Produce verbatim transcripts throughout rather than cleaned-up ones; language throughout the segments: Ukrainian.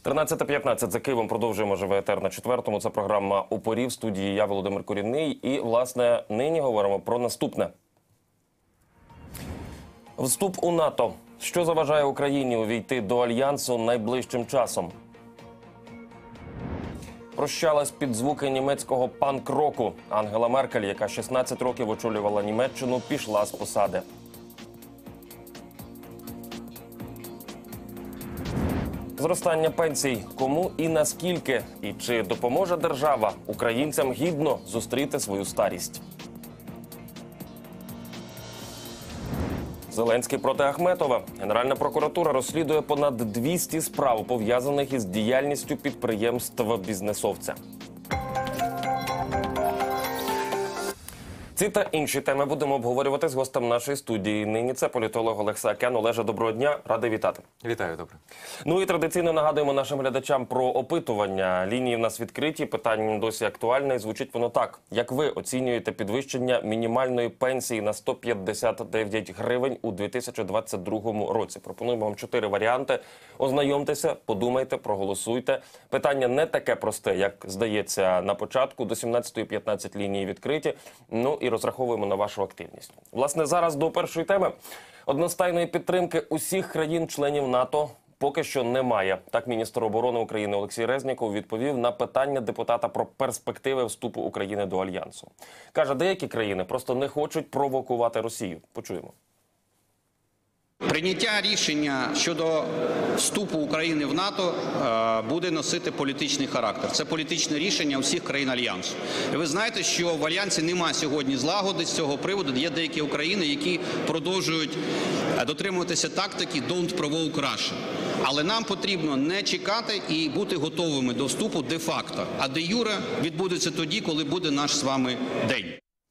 тринадцята п'ятнадцять за Києвом. Продовжуємо «Живий етер» на четвертому. Це програма «Упорі». В студії я, Володимир Курінний. І, власне, нині говоримо про наступне. Вступ у НАТО. Що заважає Україні увійти до Альянсу найближчим часом? Прощалась під звуки німецького панк-року. Ангела Меркель, яка шістнадцять років очолювала Німеччину, пішла з посади. Зростання пенсій. Кому і наскільки? І чи допоможе держава українцям гідно зустріти свою старість? Зеленський проти Ахметова. Генеральна прокуратура розслідує понад двісті справ, пов'язаних із діяльністю підприємств бізнесовця. Ці та інші теми будемо обговорювати з гостем нашої студії. Нині це політолог Олег Саакян. Олеже, доброго дня. Радий вітати. Вітаю, добре. Ну і традиційно нагадуємо нашим глядачам про опитування. Лінії в нас відкриті, питання досі актуальне. І звучить воно так. Як ви оцінюєте підвищення мінімальної пенсії на сто п'ятдесят дев'ять гривень у дві тисячі двадцять другому році? Пропонуємо вам чотири варіанти. Ознайомтеся, подумайте, проголосуйте. Питання не таке просте, як здається на початку. До сімнадцятої п'ятнадцять лінії відкриті. Ну і розраховуємо на вашу активність. Власне, зараз до першої теми. Одностайної підтримки усіх країн-членів НАТО поки що немає. Так міністр оборони України Олексій Резніков відповів на питання депутата про перспективи вступу України до Альянсу. Каже, деякі країни просто не хочуть провокувати Росію. Почуємо. Прийняття рішення щодо вступу України в НАТО буде носити політичний характер. Це політичне рішення усіх країн Альянсу. І ви знаєте, що в Альянсі немає сьогодні злагоди з цього приводу. Є деякі України, які продовжують дотримуватися тактики «don't provoke Russia». Але нам потрібно не чекати і бути готовими до вступу де-факто. А де-юре відбудеться тоді, коли буде наш з вами день.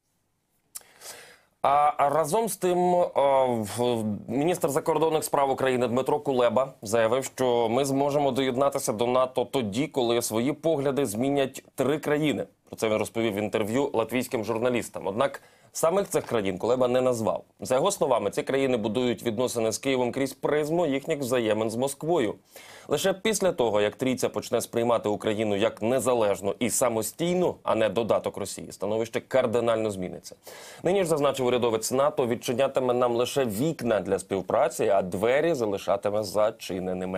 А разом з тим, міністр закордонних справ України Дмитро Кулеба заявив, що ми зможемо доєднатися до НАТО тоді, коли свої погляди змінять три країни. Про це він розповів в інтерв'ю латвійським журналістам. Однак самих цих країн Кулеба не назвав. За його словами, ці країни будують відносини з Києвом крізь призму їхніх взаємин з Москвою. Лише після того, як трійця почне сприймати Україну як незалежну і самостійну, а не додаток Росії, становище кардинально зміниться. Нині ж, зазначив урядовець НАТО, відчинятиме нам лише вікна для співпраці, а двері залишатиме зачиненими.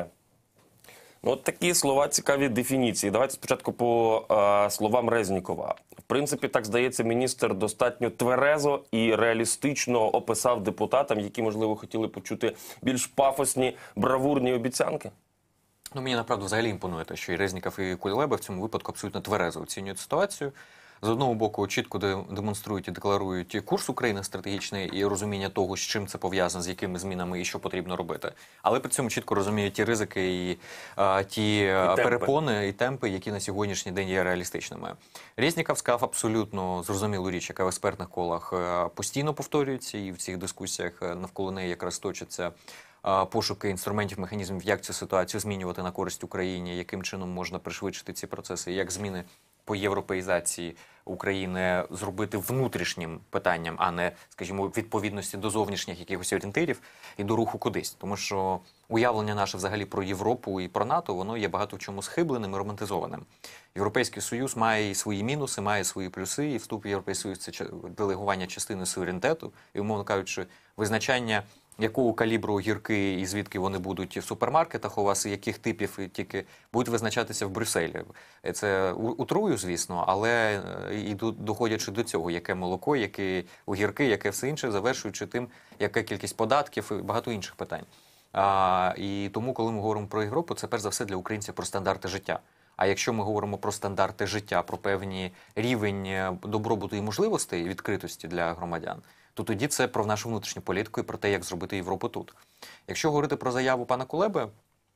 Ну, от такі слова, цікаві дефініції. Давайте спочатку по е, словам Резнікова. В принципі, так здається, міністр достатньо тверезо і реалістично описав депутатам, які, можливо, хотіли почути більш пафосні, бравурні обіцянки. Ну, мені, направду, взагалі імпонує те, що і Резніков, і Кулеба в цьому випадку абсолютно тверезо оцінюють ситуацію. З одного боку, чітко демонструють і декларують курс України стратегічний і розуміння того, з чим це пов'язано, з якими змінами і що потрібно робити. Але при цьому чітко розуміють ті ризики і а, ті і перепони і темпи, які на сьогоднішній день є реалістичними. Резніков сказав абсолютно зрозумілу річ, яка в експертних колах постійно повторюється, і в цих дискусіях навколо неї якраз точаться пошуки інструментів, механізмів, як цю ситуацію змінювати на користь Україні, яким чином можна пришвидшити ці процеси, як зміни по європеїзації України зробити внутрішнім питанням, а не, скажімо, відповідності до зовнішніх якихось орієнтирів і до руху кудись. Тому що уявлення наше взагалі про Європу і про НАТО, воно є багато в чому схибленим і романтизованим. Європейський Союз має і свої мінуси, має свої плюси, і вступ в Європейський Союз – це делегування частини суверенітету, і, умовно кажучи, визначання якого калібру огірки і звідки вони будуть в супермаркетах у вас, і яких типів і тільки будуть визначатися в Брюсселі. Це утрую, звісно, але і доходячи до цього, яке молоко, які огірки, яке все інше, завершуючи тим, яка кількість податків і багато інших питань. А, і тому, коли ми говоримо про Європу, це перш за все для українців про стандарти життя. А якщо ми говоримо про стандарти життя, про певний рівень добробуту і можливостей, відкритості для громадян, то тоді це про нашу внутрішню політику і про те, як зробити Європу тут. Якщо говорити про заяву пана Кулеби,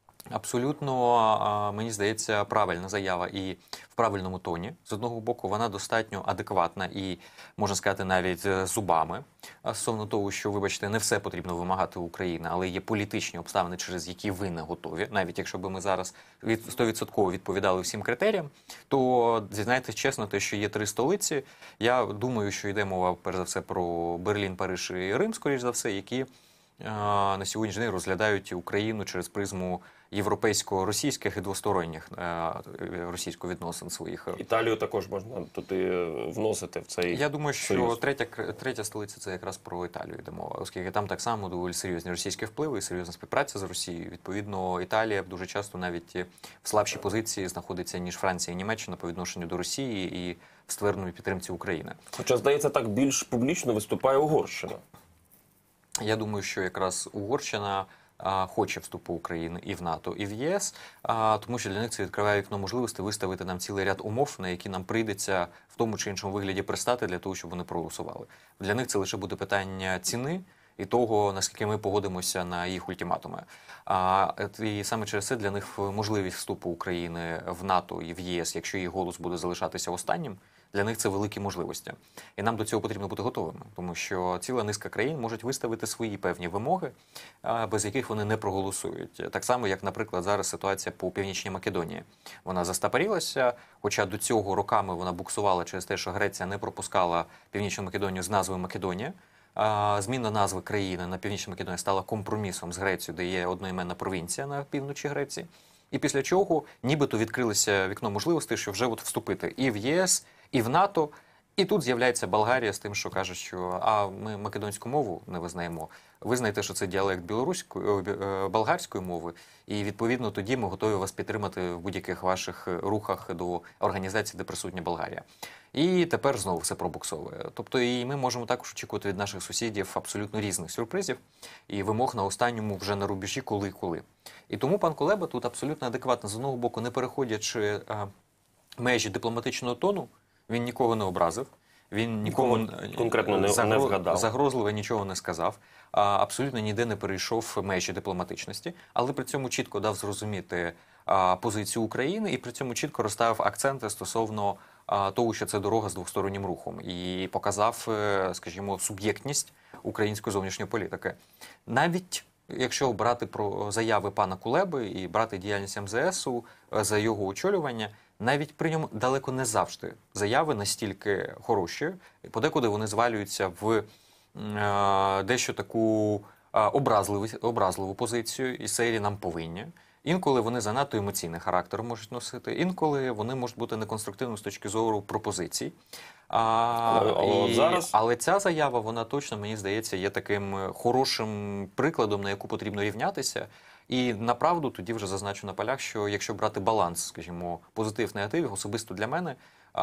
абсолютно, мені здається, правильна заява і в правильному тоні. З одного боку, вона достатньо адекватна і, можна сказати, навіть з зубами. Стосовно того, що, вибачте, не все потрібно вимагати у України, але є політичні обставини, через які ви не готові. Навіть якщо б ми зараз сто відсотків відповідали всім критеріям, то, зізнайтесь чесно, те, що є три столиці, я думаю, що йде мова, перш за все, про Берлін, Париж і Рим, скоріш за все, які на сьогоднішній день розглядають Україну через призму європейсько-російських і двосторонніх російсько-відносин своїх. Італію також можна туди вносити в цей Я думаю, що союз. третя, третя столиця – це якраз про Італію йде мова, оскільки там так само доволі серйозні російські впливи і серйозна співпраця з Росією. Відповідно, Італія дуже часто навіть в слабшій позиції знаходиться, ніж Франція і Німеччина по відношенню до Росії і в ствердній підтримці України. Хоча, здається, так більш публічно виступає Угорщина. Я думаю, що якраз Угорщина а, хоче вступу України і в НАТО, і в ЄС, а, тому що для них це відкриває вікно можливості виставити нам цілий ряд умов, на які нам прийдеться в тому чи іншому вигляді пристати для того, щоб вони проголосували. Для них це лише буде питання ціни і того, наскільки ми погодимося на їх ультиматуми. А, і саме через це для них можливість вступу України в НАТО і в ЄС, якщо їх голос буде залишатися останнім, для них це великі можливості. І нам до цього потрібно бути готовими, тому що ціла низка країн можуть виставити свої певні вимоги, без яких вони не проголосують. Так само, як, наприклад, зараз ситуація по Північній Македонії. Вона застапорілася, хоча до цього роками вона буксувала через те, що Греція не пропускала Північну Македонію з назвою Македонія. Зміна назви країни на Північну Македонію стала компромісом з Грецією, де є одноіменна провінція на півночі Греції. І після чого нібито відкрилося вікно можливостей, що вже от вступити і в ЄС, і в НАТО. І тут з'являється Болгарія з тим, що каже, що а ми македонську мову не визнаємо. Ви знаєте, що це діалект білоруської, болгарської мови, і відповідно тоді ми готові вас підтримати в будь-яких ваших рухах до організації, де присутня Болгарія. І тепер знову все пробуксовує. Тобто і ми можемо також очікувати від наших сусідів абсолютно різних сюрпризів і вимог на останньому вже на рубежі коли-коли. І тому пан Кулеба тут абсолютно адекватно, з одного боку, не переходячи а, межі дипломатичного тону, він нікого не образив, він нікому конкретно не, загро... не згадав. загрозливо нічого не сказав, а абсолютно ніде не перейшов межі дипломатичності, але при цьому чітко дав зрозуміти а, позицію України і при цьому чітко розставив акценти стосовно а, того, що це дорога з двостороннім рухом, і показав, скажімо, суб'єктність української зовнішньої політики. Навіть якщо брати про заяви пана Кулеби і брати діяльність ем зе есу за його очолювання, навіть при ньому далеко не завжди заяви настільки хороші, подекуди вони звалюються в е, дещо таку е, образливу, образливу позицію, і серії нам повинні. Інколи вони занадто емоційний характер можуть носити, інколи вони можуть бути неконструктивними з точки зору пропозицій. А, але, але, і, зараз... але ця заява, вона точно, мені здається, є таким хорошим прикладом, на яку потрібно рівнятися. І направду тоді вже зазначу на полях, що якщо брати баланс, скажімо, позитив-негатив, особисто для мене,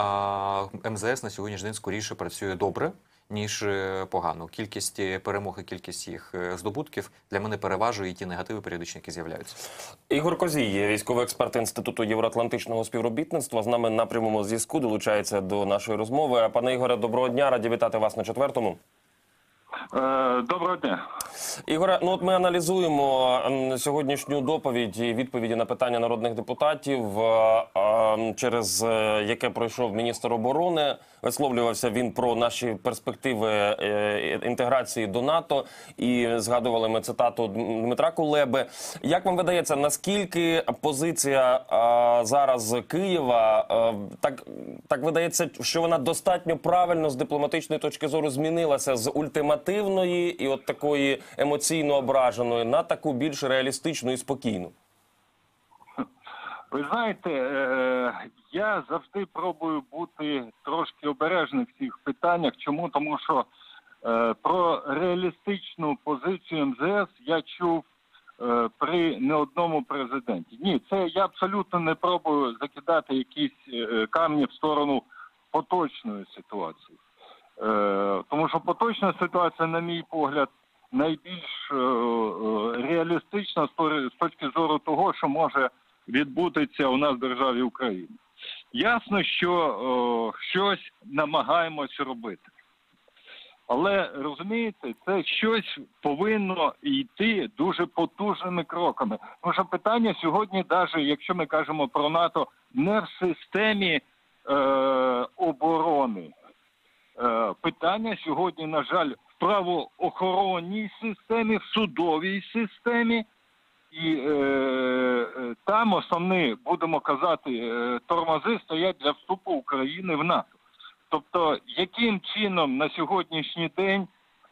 ем зе ес на сьогоднішній день скоріше працює добре, ніж погано. Кількість перемог і кількість їх здобутків для мене переважує і ті негативи періодично, які з'являються. Ігор Козій, військовий експерт Інституту євроатлантичного співробітництва, з нами на прямому зв'язку, долучається до нашої розмови. Пане Ігоре, доброго дня, раді вітати вас на четвертому. Доброго дня. Ігоре, ну от ми аналізуємо сьогоднішню доповідь і відповіді на питання народних депутатів, через яке пройшов міністр оборони. Висловлювався він про наші перспективи інтеграції до НАТО, і згадували ми цитату Дмитра Кулеби. Як вам видається, наскільки позиція зараз Києва, так, так видається, що вона достатньо правильно з дипломатичної точки зору змінилася з ультимативної і от такої емоційно ображеної на таку більш реалістичну і спокійну? Ви знаєте, я завжди пробую бути трошки обережним в цих питаннях. Чому? Тому що про реалістичну позицію ем зе ес я чув при не одному президенті. Ні, це я абсолютно не пробую закидати якісь камні в сторону поточної ситуації. Тому що поточна ситуація, на мій погляд, найбільш реалістична з точки зору того, що може відбутися у нас в державі Україна. Ясно, що о, щось намагаємось робити. Але, розумієте, це щось повинно йти дуже потужними кроками. Тому що питання сьогодні, навіть якщо ми кажемо про НАТО, не в системі е, оборони. Е, питання сьогодні, на жаль, в правоохоронній системі, в судовій системі. І е, там основні, будемо казати, е, тормози стоять для вступу України в НАТО. Тобто, яким чином на сьогоднішній день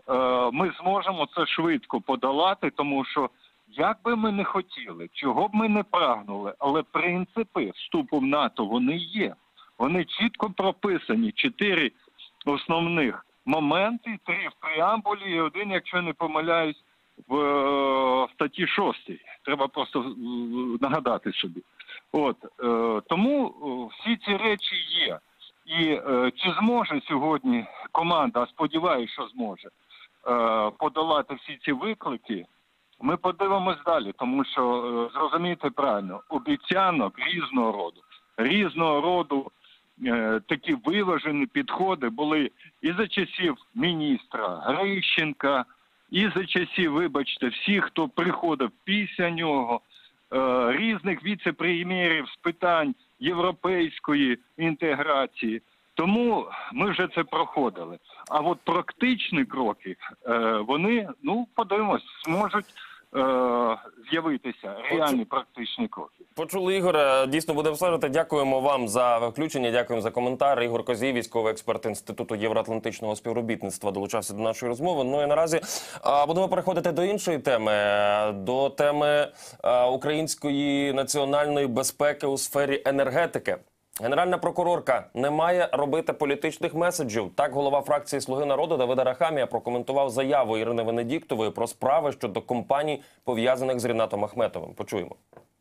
ми зможемо це швидко подолати, тому що як би ми не хотіли, чого б ми не прагнули, але принципи вступу в НАТО, вони є. Вони чітко прописані. Чотири основних моменти, три в преамбулі і один, якщо не помиляюсь, в е, статті шостій. Треба просто е, нагадати собі. От, е, тому е, всі ці речі є. І е, чи зможе сьогодні команда, а сподіваюся, що зможе, е, подолати всі ці виклики, ми подивимось далі, тому що, е, зрозумійте правильно, обіцянок різного роду, різного роду е, такі виважені підходи були і за часів міністра Грищенка, і за часів, вибачте, всіх, хто приходив після нього, е, різних віце-прем'єрів з питань європейської інтеграції. Тому ми вже це проходили. А от практичні кроки, е, вони, ну, подивимось, зможуть е, з'явитися реальні практичні кроки. Почули, Ігоре. Дійсно будемо стежити. Дякуємо вам за включення, дякуємо за коментар. Ігор Козій, військовий експерт Інституту євроатлантичного співробітництва, долучався до нашої розмови. Ну і наразі а, будемо переходити до іншої теми, до теми а, української національної безпеки у сфері енергетики. Генеральна прокурорка не має робити політичних меседжів. Так голова фракції «Слуги народу» Давид Арахамія прокоментував заяву Ірини Венедіктової про справи щодо компаній, пов'язаних з Рінатом Ахметовим. Почуємо.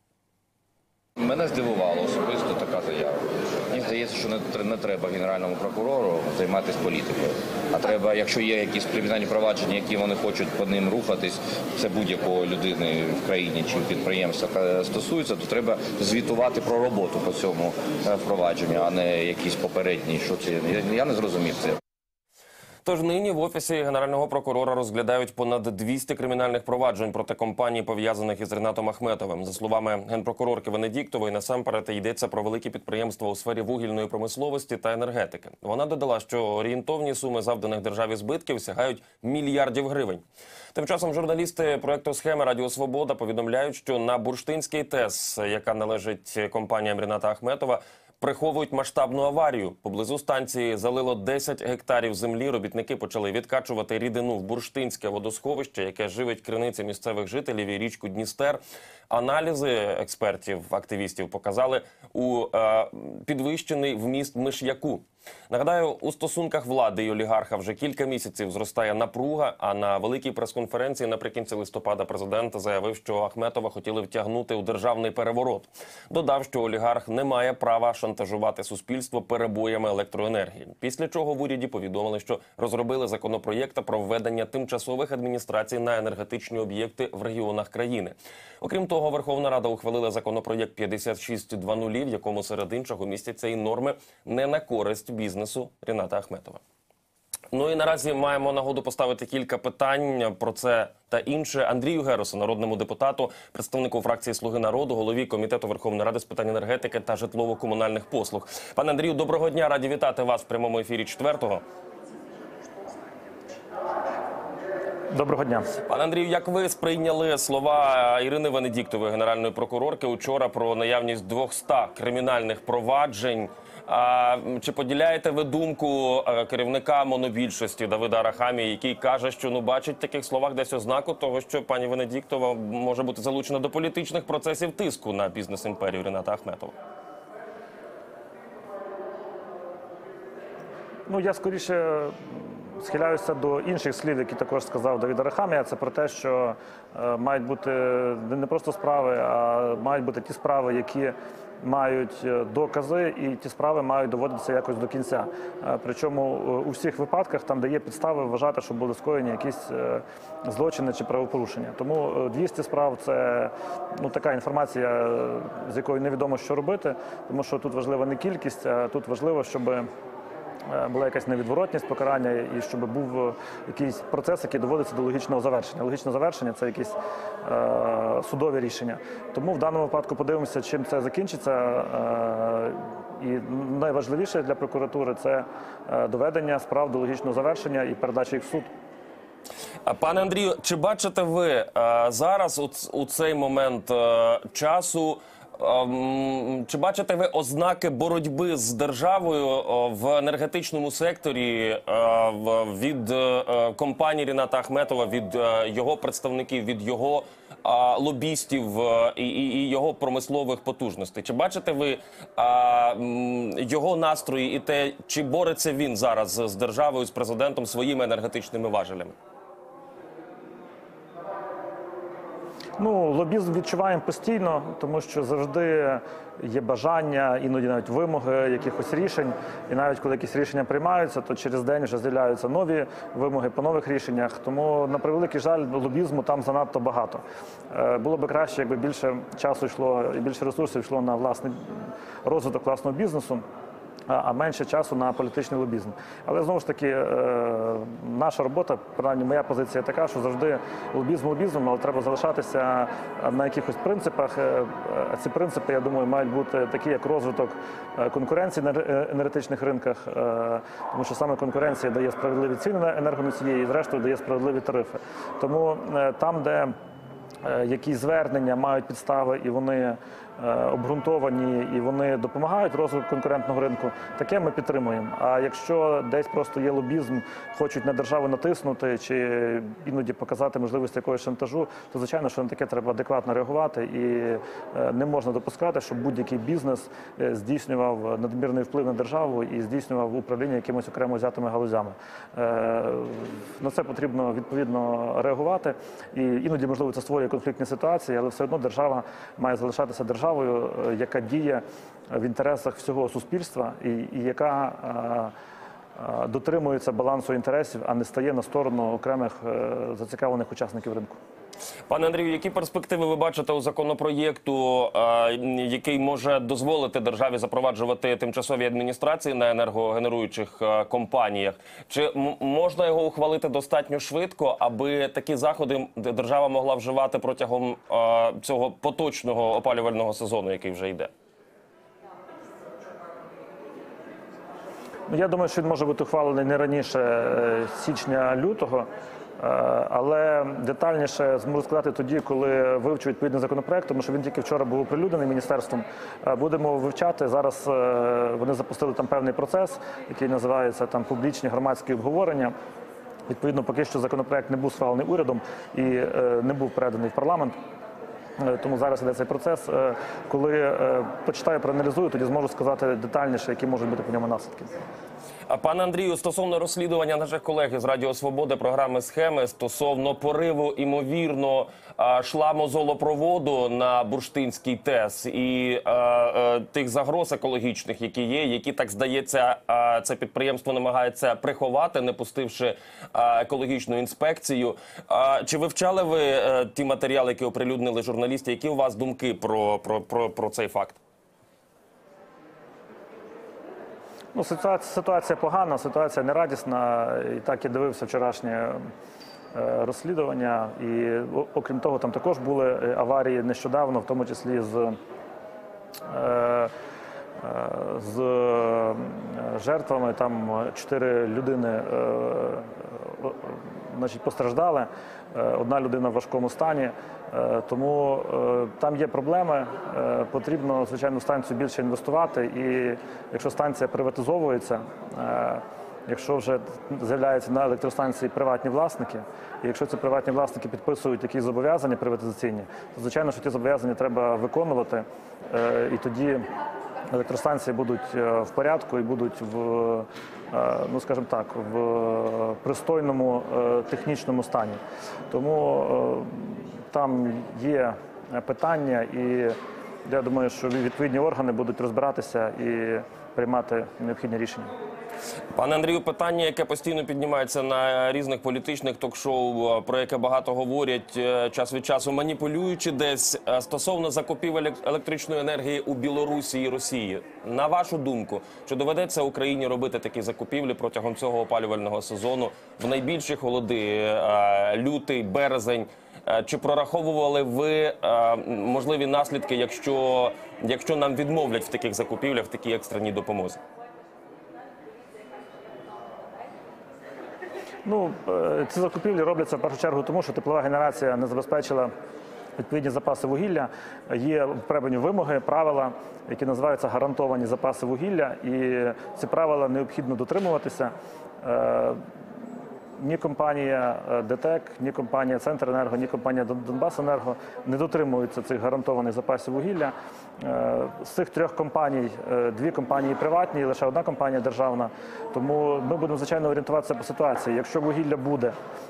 Мене здивувала особисто така заява. Мені здається, що не, не треба генеральному прокурору займатися політикою. А треба, якщо є якісь кримінальні провадження, які вони хочуть по ним рухатись, це будь-якої людини в країні чи в підприємствах стосується, то треба звітувати про роботу по цьому впровадженню, а не якісь попередні. Що це? Я, я не зрозумів це. Тож нині в Офісі Генерального прокурора розглядають понад двісті кримінальних проваджень проти компаній, пов'язаних із Рінатом Ахметовим. За словами генпрокурорки Венедіктової, насамперед йдеться про великі підприємства у сфері вугільної промисловості та енергетики. Вона додала, що орієнтовні суми завданих державі збитків сягають мільярдів гривень. Тим часом журналісти проєкту «Схеми» Радіо Свобода повідомляють, що на Бурштинській ТЕС, яка належить компаніям Ріната Ахметова, приховують масштабну аварію. Поблизу станції залило десять гектарів землі. Робітники почали відкачувати рідину в Бурштинське водосховище, яке живить криниці місцевих жителів і річку Дністер. Аналізи експертів, активістів показали у е, підвищений вміст миш'яку. Нагадаю, у стосунках влади і олігарха вже кілька місяців зростає напруга, а на великій прес-конференції наприкінці листопада президент заявив, що Ахметова хотіли втягнути у державний переворот. Додав, що олігарх не має права шантажувати суспільство перебоями електроенергії. Після чого в уряді повідомили, що розробили законопроєкт про введення тимчасових адміністрацій на енергетичні об'єкти в регіонах країни. Окрім того, Верховна Рада ухвалила законопроєкт п'ятдесят шість нуль, в якому серед іншого містяться і норми не на користь бізнесу Ріната Ахметова. Ну і наразі маємо нагоду поставити кілька питань про це та інше Андрію Герусу, народному депутату, представнику фракції «Слуги народу», голові Комітету Верховної Ради з питань енергетики та житлово-комунальних послуг. Пане Андрію, доброго дня, раді вітати вас в прямому ефірі четвертого. Доброго дня. Пане Андрію, як ви сприйняли слова Ірини Венедіктової, генеральної прокурорки, учора про наявність двохсот кримінальних проваджень? А, чи поділяєте ви думку керівника монобільшості Давида Арахамії, який каже, що ну бачить в таких словах десь ознаку того, що пані Венедіктова може бути залучена до політичних процесів тиску на бізнес-імперію Ріната Ахметова? Ну, я скоріше схиляюся до інших слів, які також сказав Давид Арахамія. Це про те, що е, мають бути не просто справи, а мають бути ті справи, які мають докази, і ті справи мають доводитися якось до кінця. Е, причому у всіх випадках, там, де є підстави вважати, що були скоєні якісь е, злочини чи правопорушення. Тому двісті справ – це ну, така інформація, з якою невідомо, що робити, тому що тут важлива не кількість, а тут важливо, щоб була якась невідворотність покарання і щоб був якийсь процес, який доводиться до логічного завершення. Логічне завершення – це якісь е, судові рішення. Тому в даному випадку подивимося, чим це закінчиться. Е, і найважливіше для прокуратури – це доведення справ до логічного завершення і передача їх в суд. Пане Андрію, чи бачите ви е, зараз у, у цей момент е, часу Ем, Чи бачите ви ознаки боротьби з державою о, в енергетичному секторі е, в- від е, компанії Ріната Ахметова, від е, його представників, від його е, лобістів е, і, і, і його промислових потужностей? Чи бачите ви е, м, його настрої і те, чи бореться він зараз з державою, з президентом своїми енергетичними важелями? Ну, лобізм відчуваємо постійно, тому що завжди є бажання, іноді навіть вимоги якихось рішень. І навіть коли якісь рішення приймаються, то через день вже з'являються нові вимоги по нових рішеннях. Тому, на превеликий жаль, лобізму там занадто багато. Е, Було б краще, якби більше часу йшло і більше ресурсів йшло на власний розвиток власного бізнесу, а а менше часу на політичний лобізм. Але знову ж таки, е, наша робота, принаймні моя позиція така, що завжди лобізм лобізмом, але треба залишатися на якихось принципах. Е, а ці принципи, я думаю, мають бути такі, як розвиток е, конкуренції на ре- енергетичних ринках, е, тому що саме конкуренція дає справедливі ціни на енергоносії і, зрештою, дає справедливі тарифи. Тому е, там, де е, якісь звернення мають підстави і вони е, обґрунтовані і вони допомагають розвитку конкурентного ринку, таке ми підтримуємо. А якщо десь просто є лобізм, хочуть на державу натиснути чи іноді показати можливість якогось шантажу, то звичайно, що на таке треба адекватно реагувати і е, не можна допускати, щоб будь-який бізнес е, здійснював надмірний вплив на державу і здійснював управління якимось окремо взятими галузями. Е, На це потрібно відповідно реагувати. І іноді, можливо, це створює конфліктні ситуації, але все одно держава має залишатися державою, е, яка діє в інтересах всього суспільства і, і яка е, е, дотримується балансу інтересів, а не стає на сторону окремих е, зацікавлених учасників ринку. Пане Андрію, які перспективи ви бачите у законопроєкту, е, який може дозволити державі запроваджувати тимчасові адміністрації на енергогенеруючих е, компаніях? Чи м- можна його ухвалити достатньо швидко, аби такі заходи держава могла вживати протягом е, цього поточного опалювального сезону, який вже йде? Ну, я думаю, що він може бути ухвалений не раніше е, січня-лютого, е, але детальніше зможу сказати тоді, коли вивчу відповідний законопроект, тому що він тільки вчора був оприлюднений міністерством. Е, Будемо вивчати. Зараз е, вони запустили там певний процес, який називається там публічні громадські обговорення. Відповідно, поки що законопроект не був схвалений урядом і е, не був переданий в парламент. Е, Тому зараз іде цей процес. Е, Коли е, почитаю, проаналізую, тоді зможу сказати детальніше, які можуть бути по ньому наслідки. А пане Андрію, стосовно розслідування наших колег із Радіо Свободи програми «Схеми» стосовно пориву, імовірно, а, шламозолопроводу на Бурштинський ТЕС і а, а, тих загроз екологічних, які є, які, так здається, а, це підприємство намагається приховати, не пустивши а, екологічну інспекцію. А, чи вивчали ви а, ті матеріали, які оприлюднили журналісти? Які у вас думки про, про, про, про цей факт? Ну, ситуація, ситуація погана, ситуація нерадісна. І так я дивився вчорашнє е, розслідування. І о- окрім того, там також були аварії нещодавно, в тому числі з, е, е, з е, жертвами. Там чотири людини е, о- значить, постраждали, е, одна людина в важкому стані. Е, Тому е, там є проблеми, е, потрібно, звичайно, в станцію більше інвестувати. І якщо станція приватизовується, е, якщо вже з'являються на електростанції приватні власники, і якщо ці приватні власники підписують якісь зобов'язання приватизаційні, то, звичайно, що ті зобов'язання треба виконувати, е, і тоді електростанції будуть е, в порядку і будуть в, е, ну, скажімо так, в пристойному е, технічному стані. Тому е, там є питання, і я думаю, що відповідні органи будуть розбиратися і приймати необхідні рішення. Пане Андрію, питання, яке постійно піднімається на різних політичних ток-шоу, про яке багато говорять е, час від часу, маніпулюючи десь е, стосовно закупівель елек- електричної енергії у Білорусі і Росії. На вашу думку, чи доведеться Україні робити такі закупівлі протягом цього опалювального сезону в найбільші холоди, е, лютий, березень? Е, Чи прораховували ви е, можливі наслідки, якщо, якщо нам відмовлять в таких закупівлях, в такій екстреній допомозі? Ну, е, ці закупівлі робляться в першу чергу тому, що теплова генерація не забезпечила відповідні запаси вугілля, є певні вимоги, правила, які називаються гарантовані запаси вугілля, і ці правила необхідно дотримуватися. Ні компанія ДТЕК, ні компанія Центренерго, ні компанія Донбасенерго не дотримуються цих гарантованих запасів вугілля. З цих трьох компаній дві компанії приватні і лише одна компанія державна. Тому ми будемо, звичайно, орієнтуватися по ситуації. Якщо вугілля буде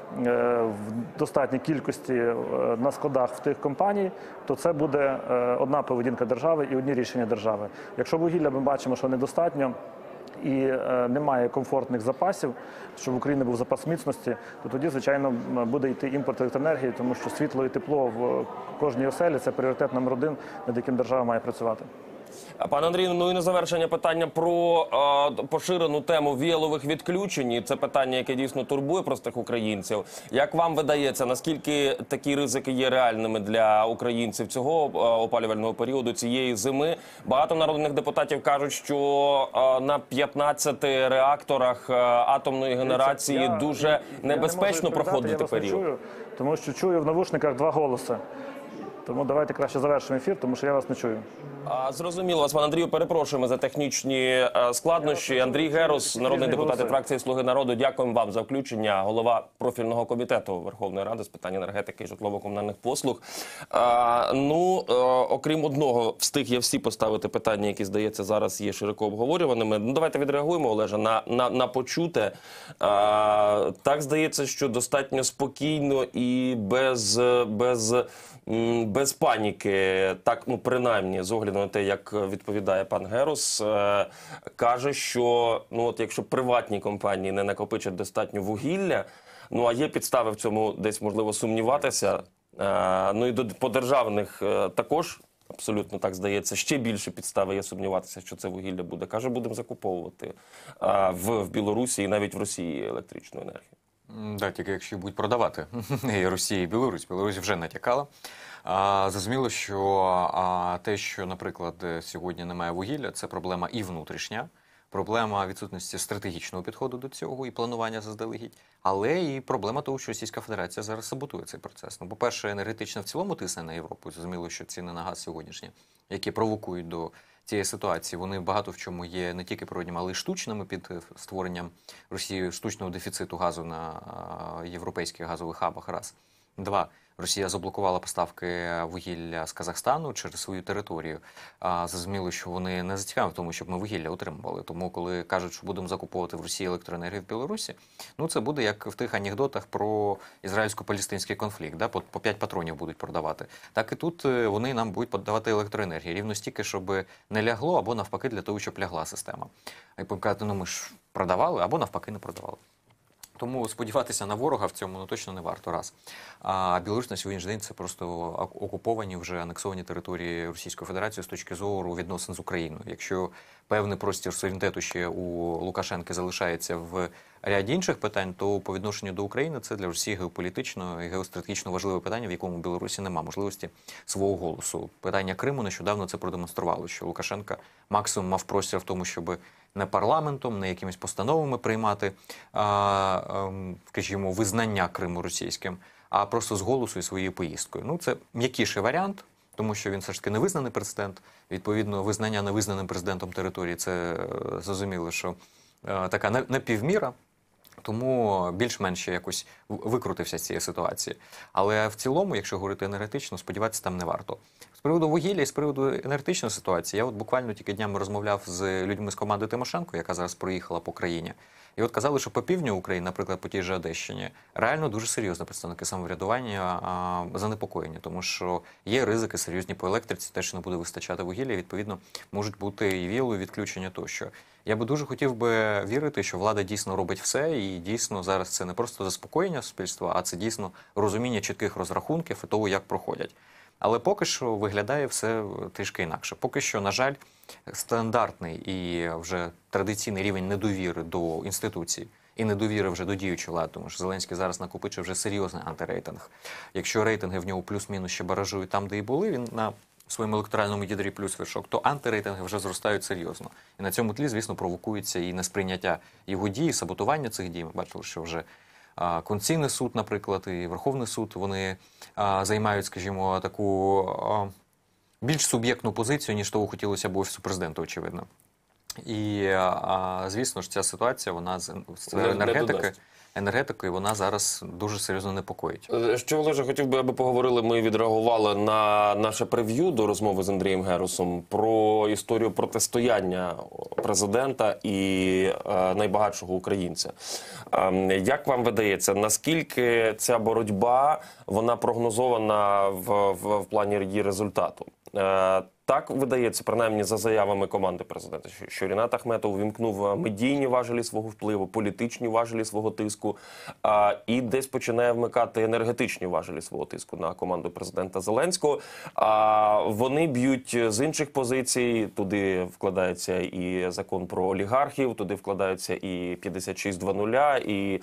в достатній кількості на складах в тих компаній, то це буде одна поведінка держави і одні рішення держави. Якщо вугілля ми бачимо, що недостатньо, і е, немає комфортних запасів, щоб в Україні був запас міцності, то тоді, звичайно, буде йти імпорт електроенергії, тому що світло і тепло в кожній оселі – це пріоритет номер один, над яким держава має працювати. Пане Андрію, ну і на завершення питання про е, поширену тему віялових відключень. І це питання, яке дійсно турбує простих українців. Як вам видається, наскільки такі ризики є реальними для українців цього е, опалювального періоду, цієї зими? Багато народних депутатів кажуть, що е, на п'ятнадцяти реакторах е, атомної генерації я, дуже я, небезпечно я не проходити я вас період. Не чую, тому що чую в навушниках два голоси. Тому давайте краще завершимо ефір, тому що я вас не чую. А, зрозуміло вас, пане Андрію, перепрошуємо за технічні а, складнощі. Андрій Герус, народний депутат від фракції «Слуги народу», дякуємо вам за включення. Голова профільного комітету Верховної Ради з питань енергетики і житлово-комунальних послуг. А, ну, а, окрім одного, встиг я всі поставити питання, які, здається, зараз є широко обговорюваними. Ну, давайте відреагуємо, Олеже, на, на, на почуте. А, так, здається, що достатньо спокійно і без... без без паніки, так, ну, принаймні, з огляду на те, як відповідає пан Герус, е, каже, що, ну, от якщо приватні компанії не накопичать достатньо вугілля, ну, а є підстави в цьому десь, можливо, сумніватися, е, ну, і до, по державних е, також, абсолютно так здається, ще більше підстави є сумніватися, що це вугілля буде. Каже, будемо закуповувати е, в, в Білорусі і навіть в Росії електричну енергію. Да, тільки якщо будуть продавати і Росія, і Білорусь. Білорусь вже натякала. А, зрозуміло, що а, те, що, наприклад, сьогодні немає вугілля, це проблема і внутрішня, проблема відсутності стратегічного підходу до цього і планування заздалегідь, але і проблема того, що Російська Федерація зараз саботує цей процес. Ну, по-перше, енергетично в цілому тисне на Європу. Зрозуміло, що ціни на газ сьогоднішні, які провокують до цієї ситуації, вони багато в чому є не тільки природніми, але й штучними під створенням Росії штучного дефіциту газу на європейських газових хабах. Раз. Два. Росія заблокувала поставки вугілля з Казахстану через свою територію. А, зрозуміло, що вони не зацікавлені в тому, щоб ми вугілля отримували. Тому, коли кажуть, що будемо закуповувати в Росії електроенергію в Білорусі, ну це буде як в тих анекдотах про ізраїльсько-палестинський конфлікт. Да? По, по п'ять патронів будуть продавати. Так і тут вони нам будуть подавати електроенергію. Рівно стільки, щоб не лягло, або навпаки для того, щоб лягла система. І показати, ну ми ж продавали, або навпаки не продавали. Тому сподіватися на ворога в цьому ну, точно не варто, раз. А Білорусь на сьогоднішній день це просто окуповані, вже анексовані території Російської Федерації з точки зору відносин з Україною. Якщо певний простір суверенітету ще у Лукашенки залишається в ряді інших питань, то по відношенню до України це для Росії геополітично і геостратегічно важливе питання, в якому в Білорусі немає можливості свого голосу. Питання Криму нещодавно це продемонструвало, що Лукашенка максимум мав простір в тому, щоб не парламентом, не якимись постановами приймати, а, скажімо, визнання Криму російським, а просто з голосу і своєю поїздкою. Ну, це м'якіший варіант, тому що він все ж таки невизнаний президент. Відповідно, визнання невизнаним президентом території – це зрозуміло, що така напівміра. Тому більш-менш якось викрутився з цієї ситуації. Але в цілому, якщо говорити енергетично, сподіватися там не варто. З приводу вугілля і з приводу енергетичної ситуації, я от буквально тільки днями розмовляв з людьми з команди Тимошенко, яка зараз проїхала по країні. І от казали, що по півдню України, наприклад, по тій же Одещині, реально дуже серйозно представники самоврядування а, занепокоєні, тому що є ризики серйозні по електриці, те, що не буде вистачати вугілля, відповідно, можуть бути і віялові відключення тощо. Я би дуже хотів би вірити, що влада дійсно робить все, і дійсно зараз це не просто заспокоєння суспільства, а це дійсно розуміння чітких розрахунків і того, як проходять. Але поки що виглядає все трішки інакше. Поки що, на жаль, стандартний і вже традиційний рівень недовіри до інституцій і недовіри вже до діючої влади, тому що Зеленський зараз накопичив вже серйозний антирейтинг. Якщо рейтинги в нього плюс-мінус ще баражують там, де і були, він на в своєму електоральному ядрі плюс вершок, то антирейтинги вже зростають серйозно. І на цьому тлі, звісно, провокується і несприйняття його дій, і саботування цих дій. Ми бачили, що вже а, Конституційний суд, наприклад, і Верховний суд, вони а, займають, скажімо, таку а, більш суб'єктну позицію, ніж того хотілося б Офісу президента, очевидно. І, а, звісно ж, ця ситуація, вона з, з Не- не енергетики, додасть. енергетикою, вона зараз дуже серйозно непокоїть. Що, Олеже, хотів би, аби поговорили, ми відреагували на наше прев'ю до розмови з Андрієм Герусом про історію протистояння президента і е, найбагатшого українця. Е, як вам видається, наскільки ця боротьба, вона прогнозована в, в, в плані її результату? Е, Так видається, принаймні за заявами команди президента, що, що Рінат Ахметов увімкнув медійні важелі свого впливу, політичні важелі свого тиску, а, і десь починає вмикати енергетичні важелі свого тиску на команду президента Зеленського. А вони б'ють з інших позицій. Туди вкладається і закон про олігархів, туди вкладається і п'ятдесят шість два нуль, і